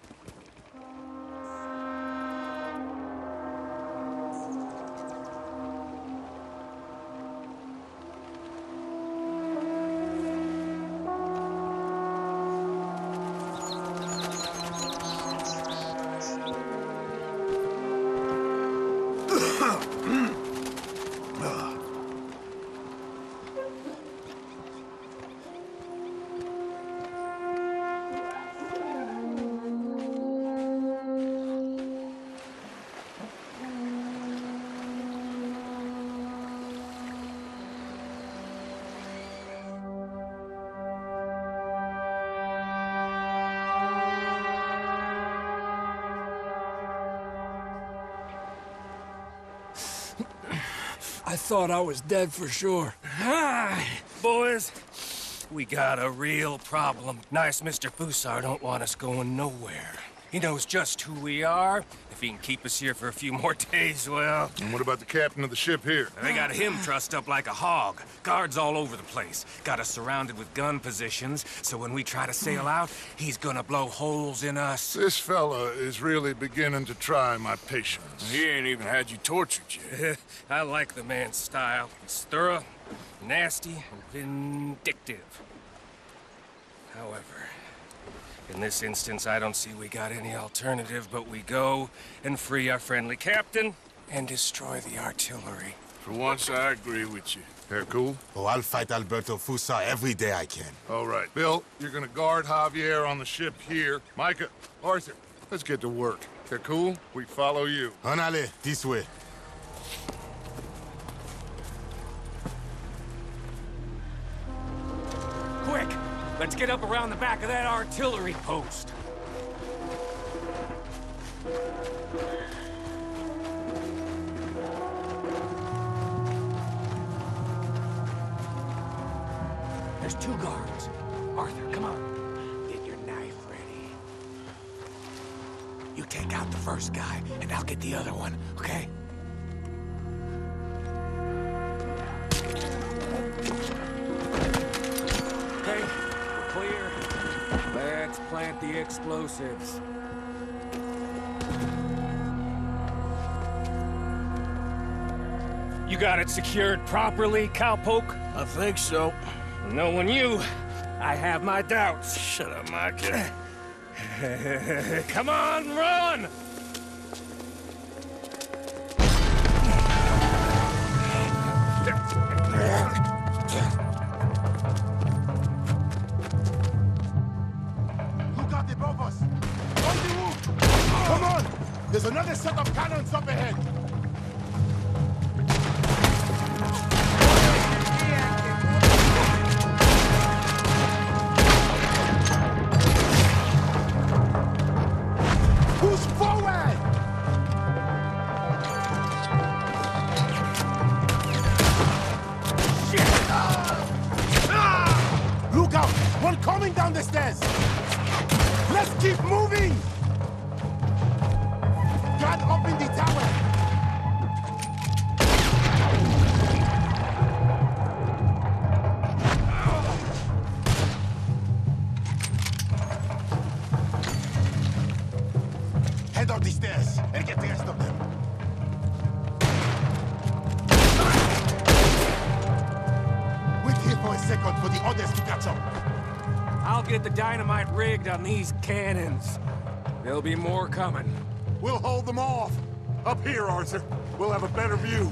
I thought I was dead for sure. Hi, boys. We got a real problem. Nice Mister Fussar don't want us going nowhere. He knows just who we are. If he can keep us here for a few more days, well... And what about the captain of the ship here? They got him trussed up like a hog. Guards all over the place. Got us surrounded with gun positions, so when we try to sail out, he's gonna blow holes in us. This fella is really beginning to try my patience. He ain't even had you tortured yet. I like the man's style. He's thorough, nasty, and vindictive. However, in this instance, I don't see we got any alternative, but we go and free our friendly captain and destroy the artillery. For once, I agree with you. Hercule? Oh, I'll fight Alberto Fussar every day I can. All right. Bill, you're gonna guard Javier on the ship here. Micah, Arthur, let's get to work. Hercule, we follow you. Anale, this way. Quick! Let's get up around the back of that artillery post. There's two guards. Arthur, come on. Get your knife ready. You take out the first guy, and I'll get the other one, okay? Okay, we're clear. Let's plant the explosives. You got it secured properly, cowpoke? I think so. Knowing you, I have my doubts. Shut up, Micah. Come on, run! Look out above us! On the roof! Come on! There's another set of cannons up ahead! Push forward! Shit! Ah! Look out! One coming down the stairs! Let's keep moving! Guard up in the tower! Head up the stairs and get the rest of them. Wait here for a second for the others to catch up. I'll get the dynamite rigged on these cannons. There'll be more coming. We'll hold them off. Up here, Arthur. We'll have a better view.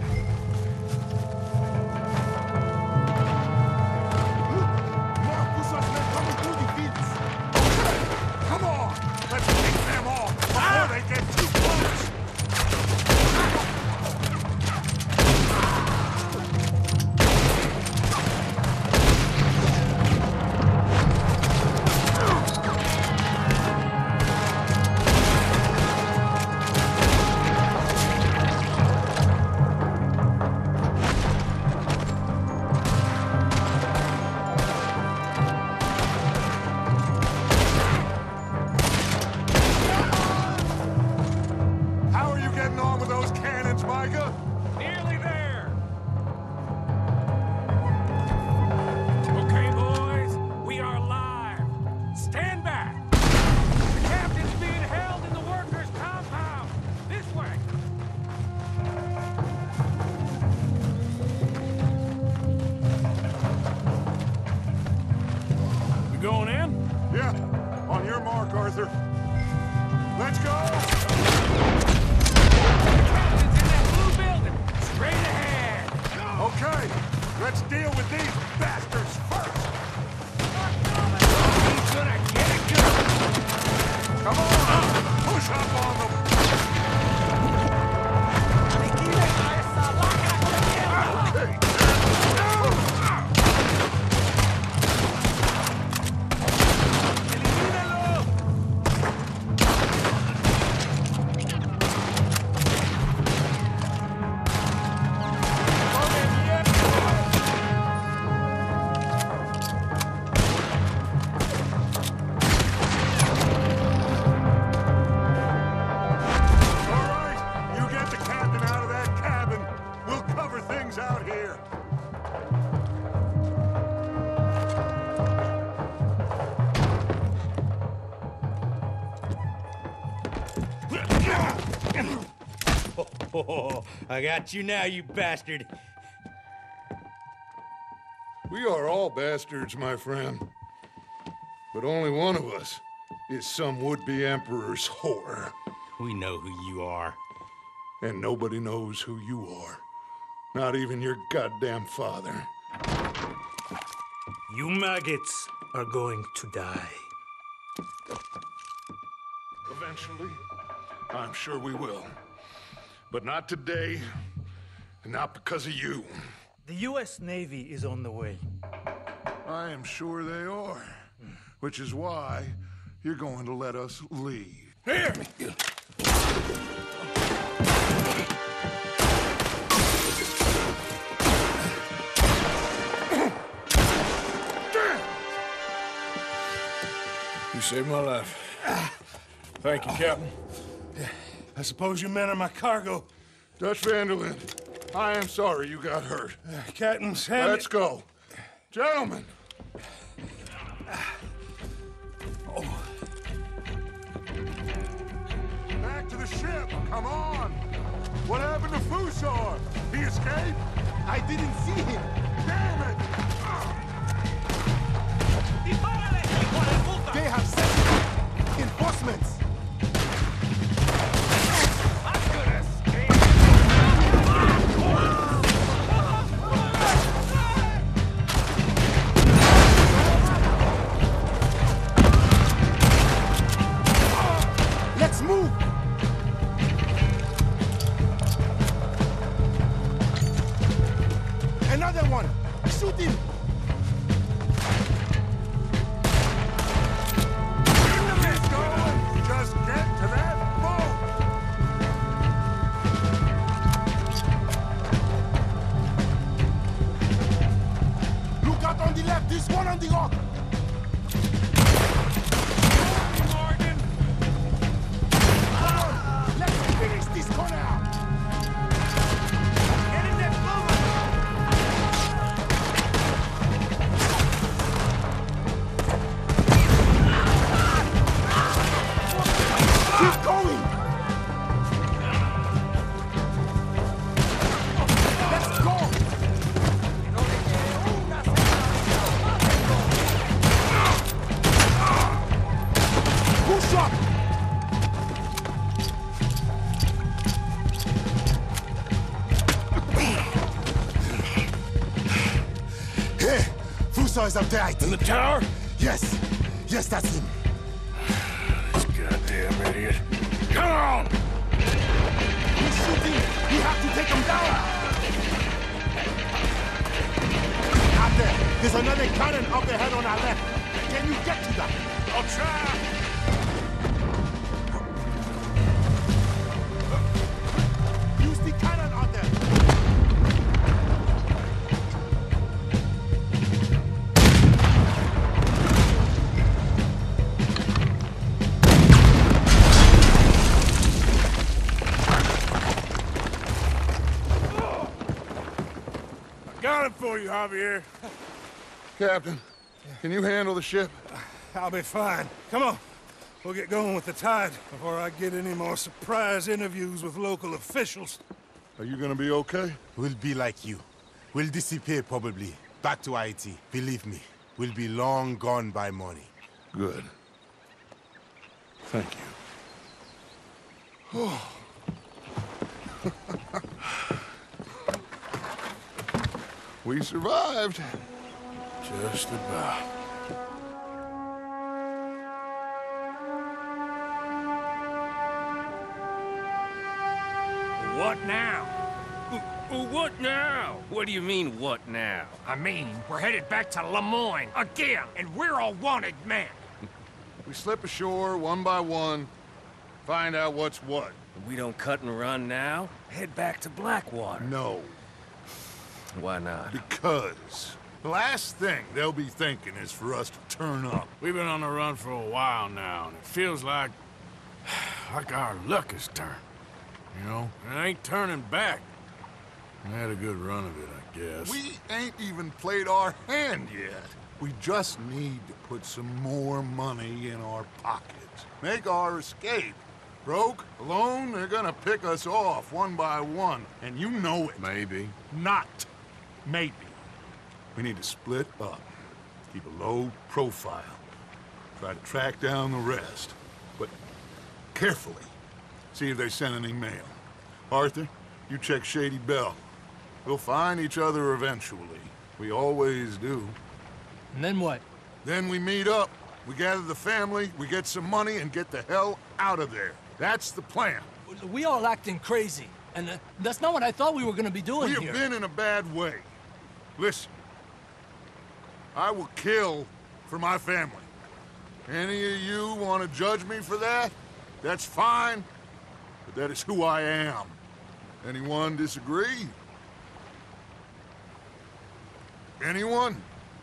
More Fussar's men coming through the fields. Come on! Let's pick them off before they get too close! mark, Arthur. Let's go! Captain's in that blue building! Straight ahead! Okay, let's deal with these bastards first! He's gonna get it good! Come on! Push up on them! Okay. Oh, I got you now, you bastard. We are all bastards, my friend. But only one of us is some would-be emperor's whore. We know who you are. And nobody knows who you are. Not even your goddamn father. You maggots are going to die. Eventually, I'm sure we will. But not today, and not because of you. The U S Navy is on the way. I am sure they are. Which is why you're going to let us leave. Here! You saved my life. Thank you, Captain. I suppose you men are my cargo. Dutch van der Linde, I am sorry you got hurt. Uh, Captain's hand. Let's go. Gentlemen. Oh. Back to the ship. Come on. What happened to Fussar? He escaped? I didn't see him. Damn it. They have sent reinforcements. Let's move! Another one! Shoot him! Keep going! Just get to that boat! Look out on the left! There's one on the rock! Finish this corner! Get in there, Clover! Keep going! Let's go! Push up! Fussar is up there, I think. In the tower? Yes. Yes, that's him. This goddamn idiot. Come on! He's shooting. We have to take him down. Out there. There's another cannon up ahead on our left. Can you get to that? I'll try. Use the cannon out there. Got it for you, Javier. Captain, can you handle the ship? I'll be fine. Come on. We'll get going with the tide before I get any more surprise interviews with local officials. Are you gonna be okay? We'll be like you. We'll disappear probably. Back to Haiti. Believe me, we'll be long gone by morning. Good. Thank you. We survived. Just about. What now? W- What now? What do you mean, what now? I mean, we're headed back to Lemoyne again, and we're all wanted men. We slip ashore one by one, find out what's what. We don't cut and run now? Head back to Blackwater. No. Why not? Because the last thing they'll be thinking is for us to turn up. We've been on the run for a while now, and it feels like... like our luck has turned. You know? And it ain't turning back. We had a good run of it, I guess. We ain't even played our hand yet. We just need to put some more money in our pockets. Make our escape. Broke, alone, they're gonna pick us off one by one, and you know it. Maybe. Not maybe. We need to split up. Keep a low profile. Try to track down the rest. But carefully. See if they send any mail. Arthur, you check Shady Belle. We'll find each other eventually. We always do. And then what? Then we meet up. We gather the family, we get some money, and get the hell out of there. That's the plan. We all acting crazy, and uh, that's not what I thought we were gonna be doing We have here. been in a bad way. Listen. I will kill for my family. Any of you want to judge me for that? That's fine. But that is who I am. Anyone disagree? Anyone?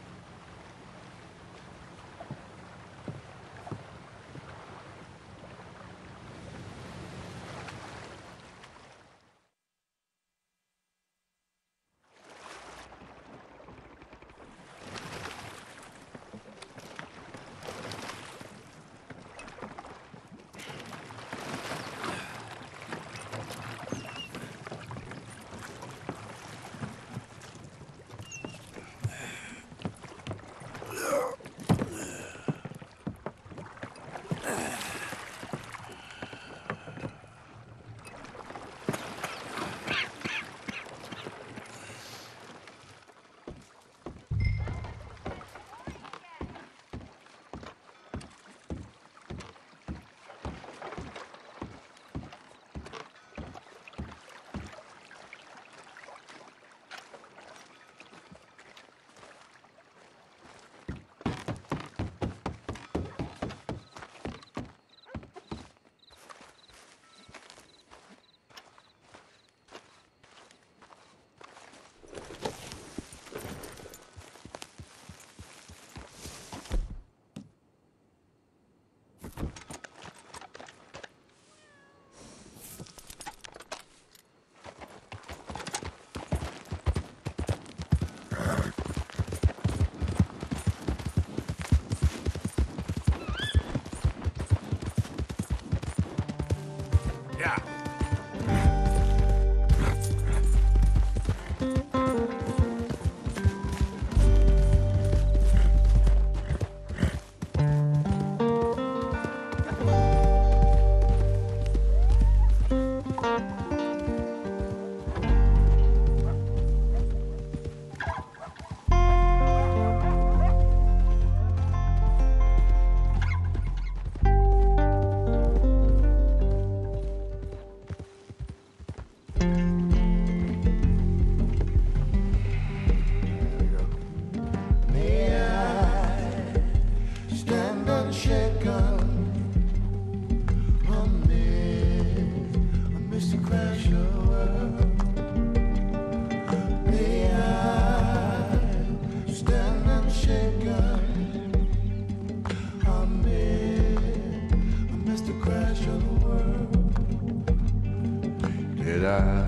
Did I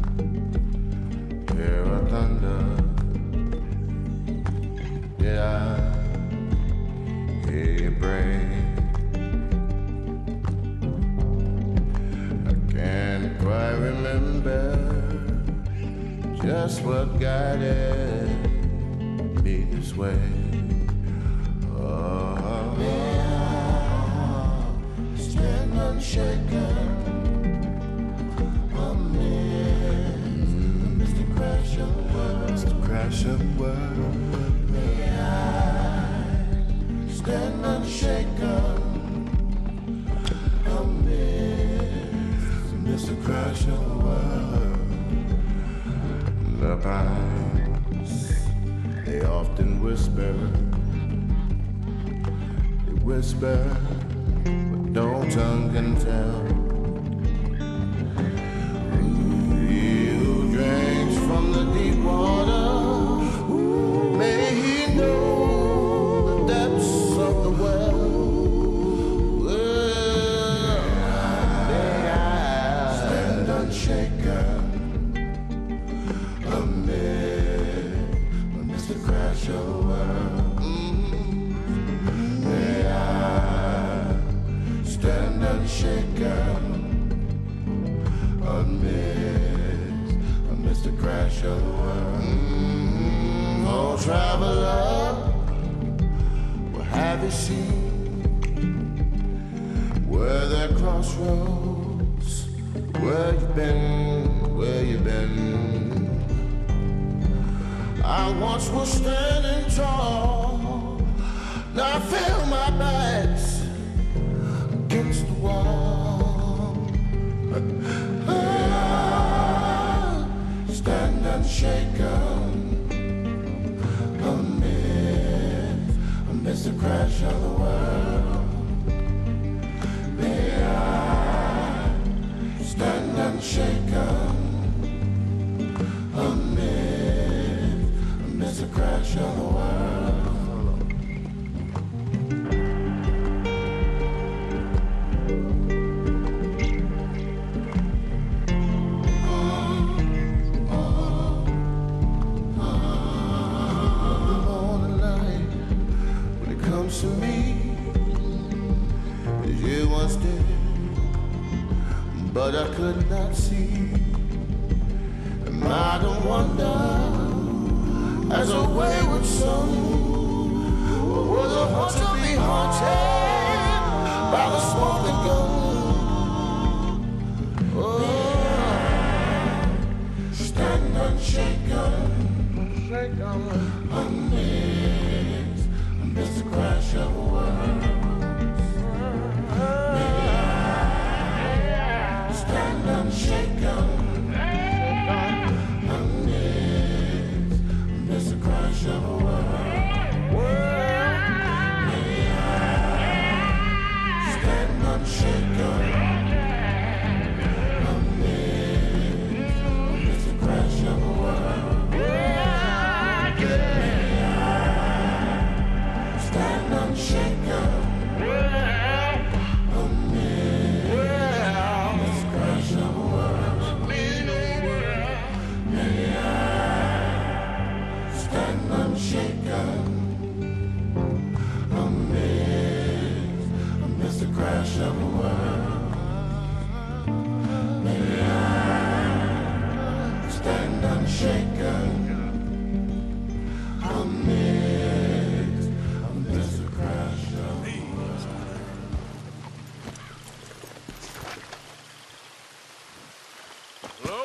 hear a thunder? Did I hear you break? I can't quite remember just what guided me this way. Oh, unshaken. Mister Crasher World, Mister Crasher World. May I stand unshaken amidst Mister Crasher World. The pines, they often whisper. They whisper what no tongue can tell. Who drinks from the deep water, may he know the depths of the well. Well, may I stand unshaken amid Mister Crasher World. May I stand unshaken amidst Mister Crasher World. Oh, traveler, what have you seen? Where there crossroads, where you been, where you been? I once was standing tall, now I feel my backs against the wall. I stand unshaken amid Mister Crash of the world. May I stand unshaken amid Mister Crash of the world. To me, you once did, but I could not see. And I don't wonder, as a wayward son, was a heart to be haunted by the smoking gun. Oh, stand unshaken, amidst Mister Crash of the world. May I stand unshaken amidst Mister Crash of the world. May I stand unshaken amidst Mister Crash of the world. Stand unshaken amid this crash of the world. May I stand unshaken amid Mister Crash of the world. May I stand unshaken amid Mister Crash of the world. Hello?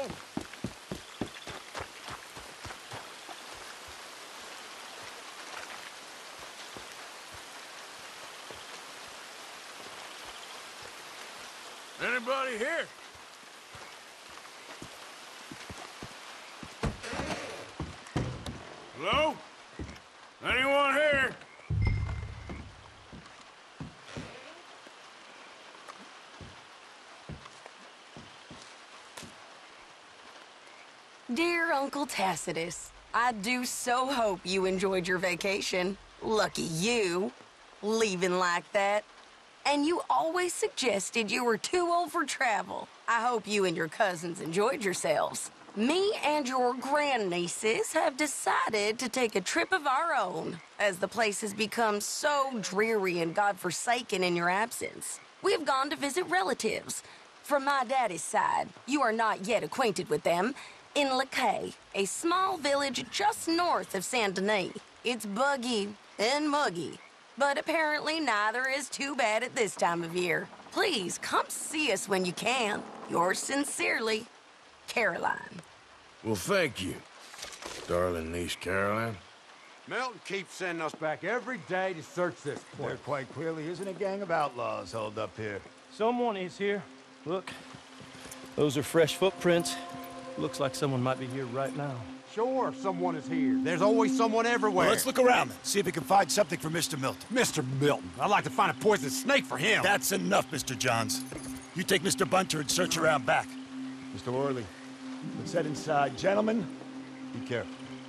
Anybody here? Hello? Anyone here? Dear Uncle Tacitus, I do so hope you enjoyed your vacation. Lucky you, leaving like that. And you always suggested you were too old for travel. I hope you and your cousins enjoyed yourselves. Me and your grandnieces have decided to take a trip of our own, as the place has become so dreary and godforsaken in your absence. We have gone to visit relatives. From my daddy's side, you are not yet acquainted with them, in Lacaille, a small village just north of Saint Denis. It's buggy and muggy, but apparently neither is too bad at this time of year. Please, come see us when you can. Yours sincerely, Caroline. Well, thank you, darling niece Caroline. Milton keeps sending us back every day to search this place. There quite clearly isn't a gang of outlaws holed up here. Someone is here. Look, those are fresh footprints. Looks like someone might be here right now. Sure, someone is here. There's always someone everywhere. Well, let's look around then. See if we can find something for Mister Milton. Mister Milton. I'd like to find a poisonous snake for him. That's enough, Mister Johns. You take Mister Bunter and search around back. Mister Worley, let's head inside. Gentlemen, be careful.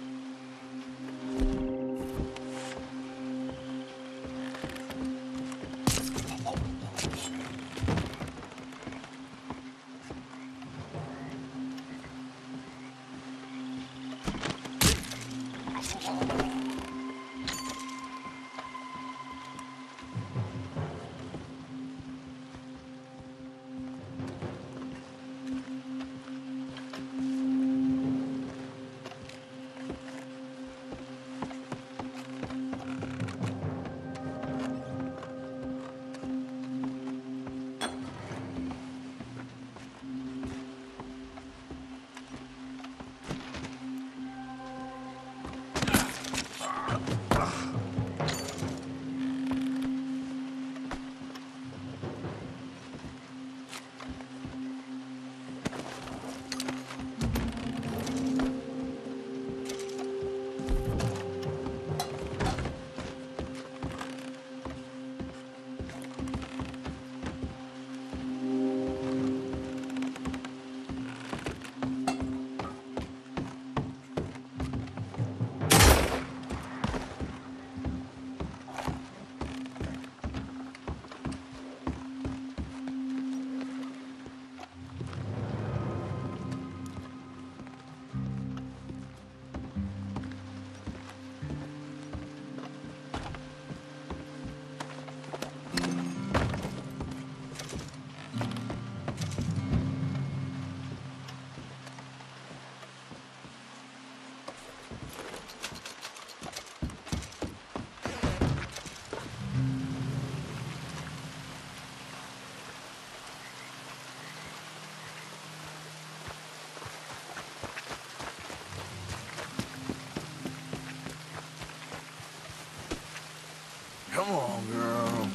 Come on, girl.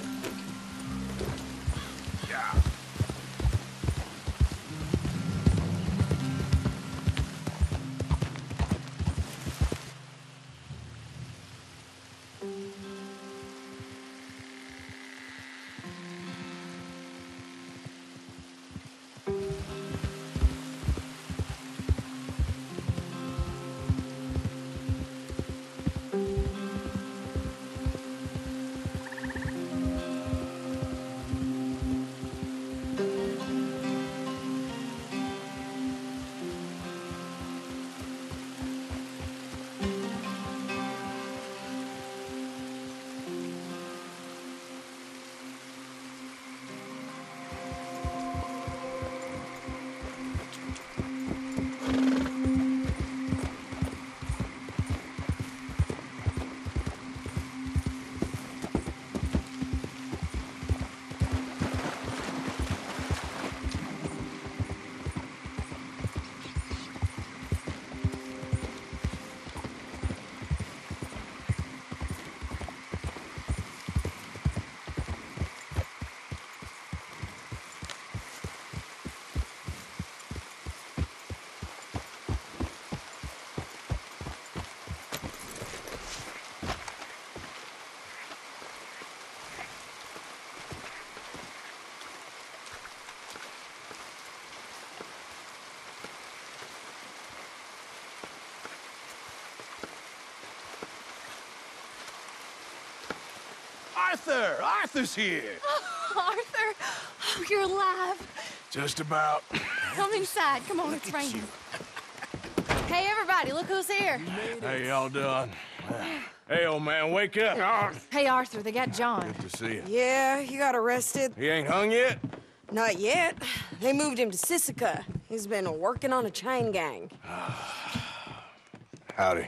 Yeah. Arthur! Arthur's here! Oh, Arthur! Oh, you're alive. Just about. Come inside. Come on, it's raining. Hey, everybody, look who's here. How y'all doing? Hey, old man, wake up. Hey, Arthur, they got John. Good to see you. Yeah, he got arrested. He ain't hung yet? Not yet. They moved him to Sisika. He's been working on a chain gang. Howdy.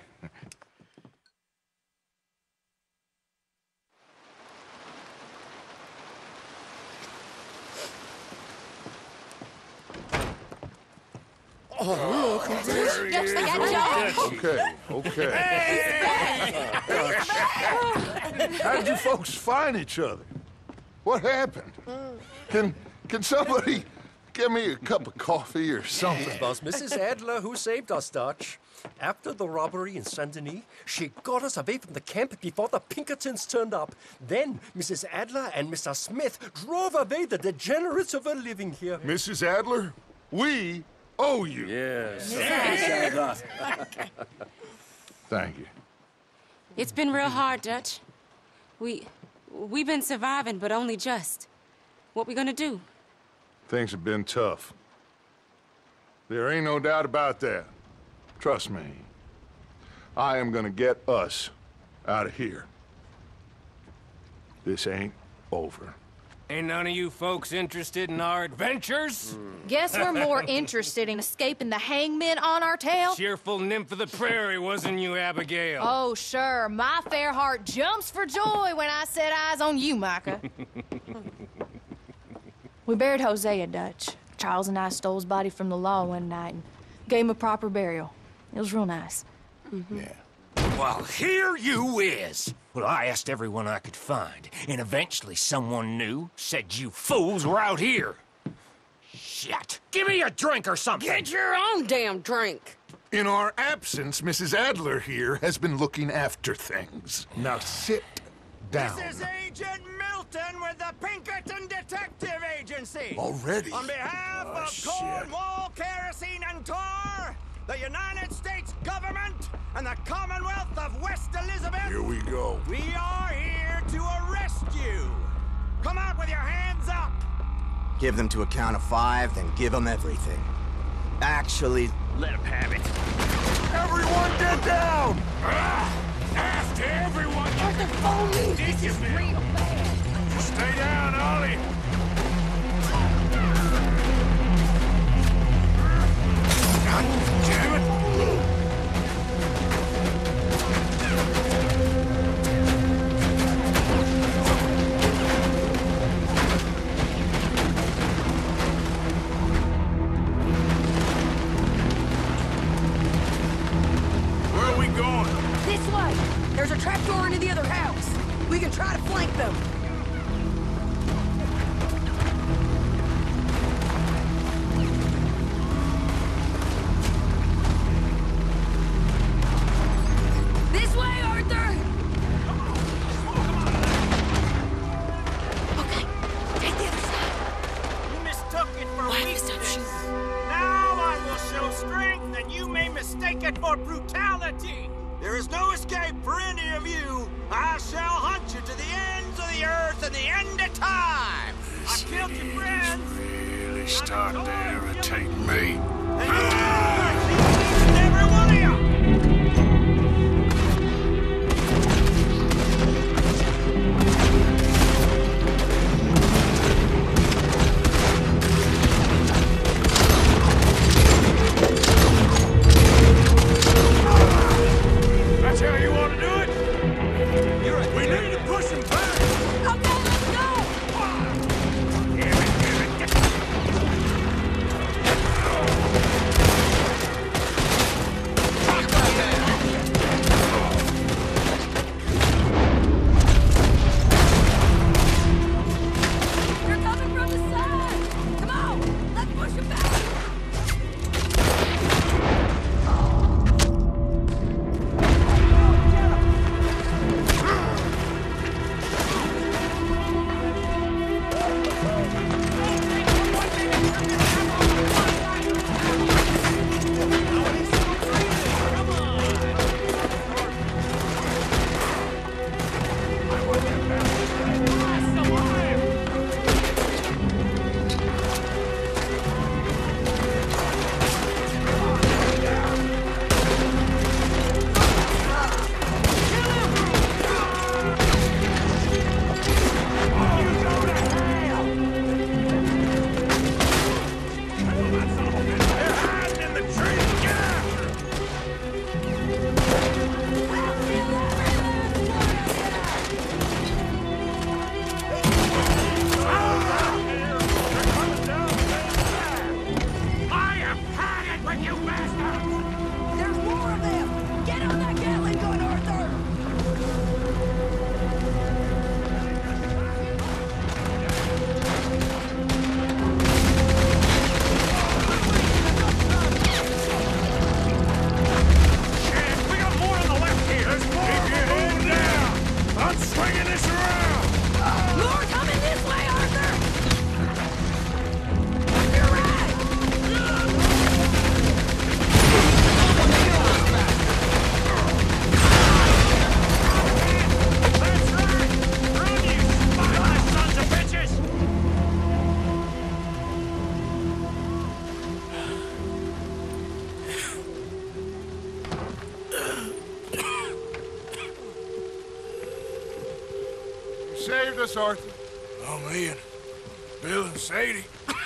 Oh, look. Dutch, they got Joe. Okay, okay. How did you folks find each other? What happened? Can can somebody give me a cup of coffee or something? It was Missus Adler who saved us, Dutch. After the robbery in Saint Denis, she got us away from the camp before the Pinkertons turned up. Then Missus Adler and Mister Smith drove away the degenerates who were living here. Missus Adler, we owe you. Yes. Yes. Thank you. It's been real hard, Dutch. We... we've been surviving, but only just. What we gonna do? Things have been tough. There ain't no doubt about that. Trust me. I am gonna get us out of here. This ain't over. Ain't none of you folks interested in our adventures? Guess we're more interested in escaping the hangmen on our tail. Cheerful nymph of the prairie, wasn't you, Abigail? Oh, sure. My fair heart jumps for joy when I set eyes on you, Micah. We buried Hosea, Dutch. Charles and I stole his body from the law one night and gave him a proper burial. It was real nice. Mm-hmm. Yeah. Well, here you is. Well, I asked everyone I could find, and eventually someone new said you fools were out here. Shit. Give me a drink or something. Get your own damn drink. In our absence, Missus Adler here has been looking after things. Now sit down. This is Agent Milton with the Pinkerton Detective Agency. Already? On behalf Oh, of shit. Cornwall, Kerosene, and Tar, the United States government, and the Commonwealth of West Elizabeth. Here we go. We are here to arrest you. Come out with your hands up. Give them to a count of five, then give them everything. Actually, let them have it. Everyone get down! After everyone! Arthur, phone me. This is real bad. Stay down, Ollie. God damn it! Where are we going? This way. There's a trapdoor into the other house. We can try to flank them. This way, Arthur! Okay, take the other side. You mistook it for Why weakness. this option? Now I will show strength, and you may mistake it for brutality. There is no escape for any of you. I shall hunt you to the ends of the earth and the end of time. I killed your friends. Really starting to irritate me. Every one of you. That's how you want to do it? You're right. We need to push him back. Okay, let's go! Damn it, damn it, damn it. us, Arthur? Oh, me and Bill and Sadie.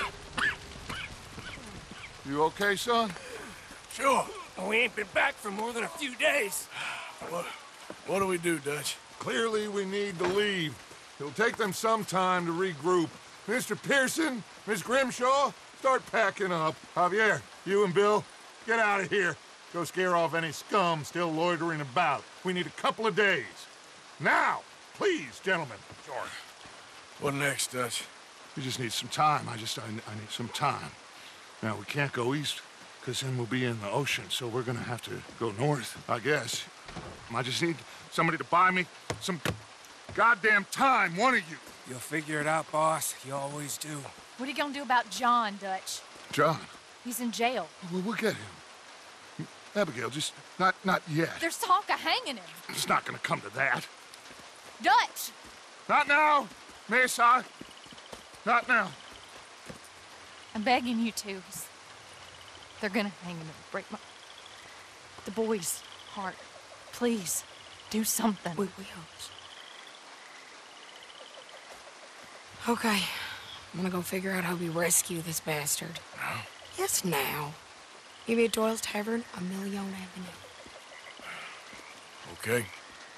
You okay, son? Sure. We ain't been back for more than a few days. What, what do we do, Dutch? Clearly, we need to leave. It'll take them some time to regroup. Mister Pearson, Miss Grimshaw, start packing up. Javier, you and Bill, get out of here. Go scare off any scum still loitering about. We need a couple of days. Now, please, gentlemen. Sure. What next, Dutch? We just need some time. I just, I, I need some time. Now, we can't go east, because then we'll be in the ocean, so we're gonna have to go north, I guess. I just need somebody to buy me some goddamn time, one of you. You'll figure it out, boss. You always do. What are you gonna do about John, Dutch? John? He's in jail. We'll, we'll get him. Abigail, just not, not yet. There's talk of hanging him. It's not gonna come to that. Dutch! Not now, Miss I. Not now. I'm begging you to. They're gonna hang him and break my... The boy's heart. Please, do something. We, we hope so. Okay. I'm gonna go figure out how we rescue this bastard. Now? Yes, now. Maybe at Doyle's Tavern on Million Avenue. Okay.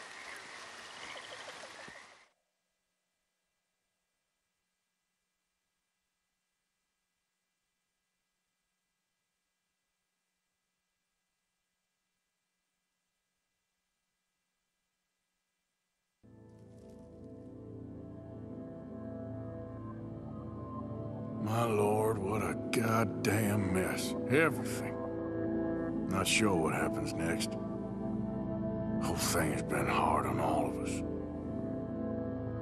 My lord, what a goddamn mess. Everything. Not sure what happens next. Whole thing has been hard on all of us.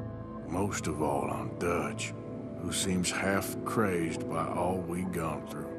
Most of all on Dutch, who seems half crazed by all we've gone through.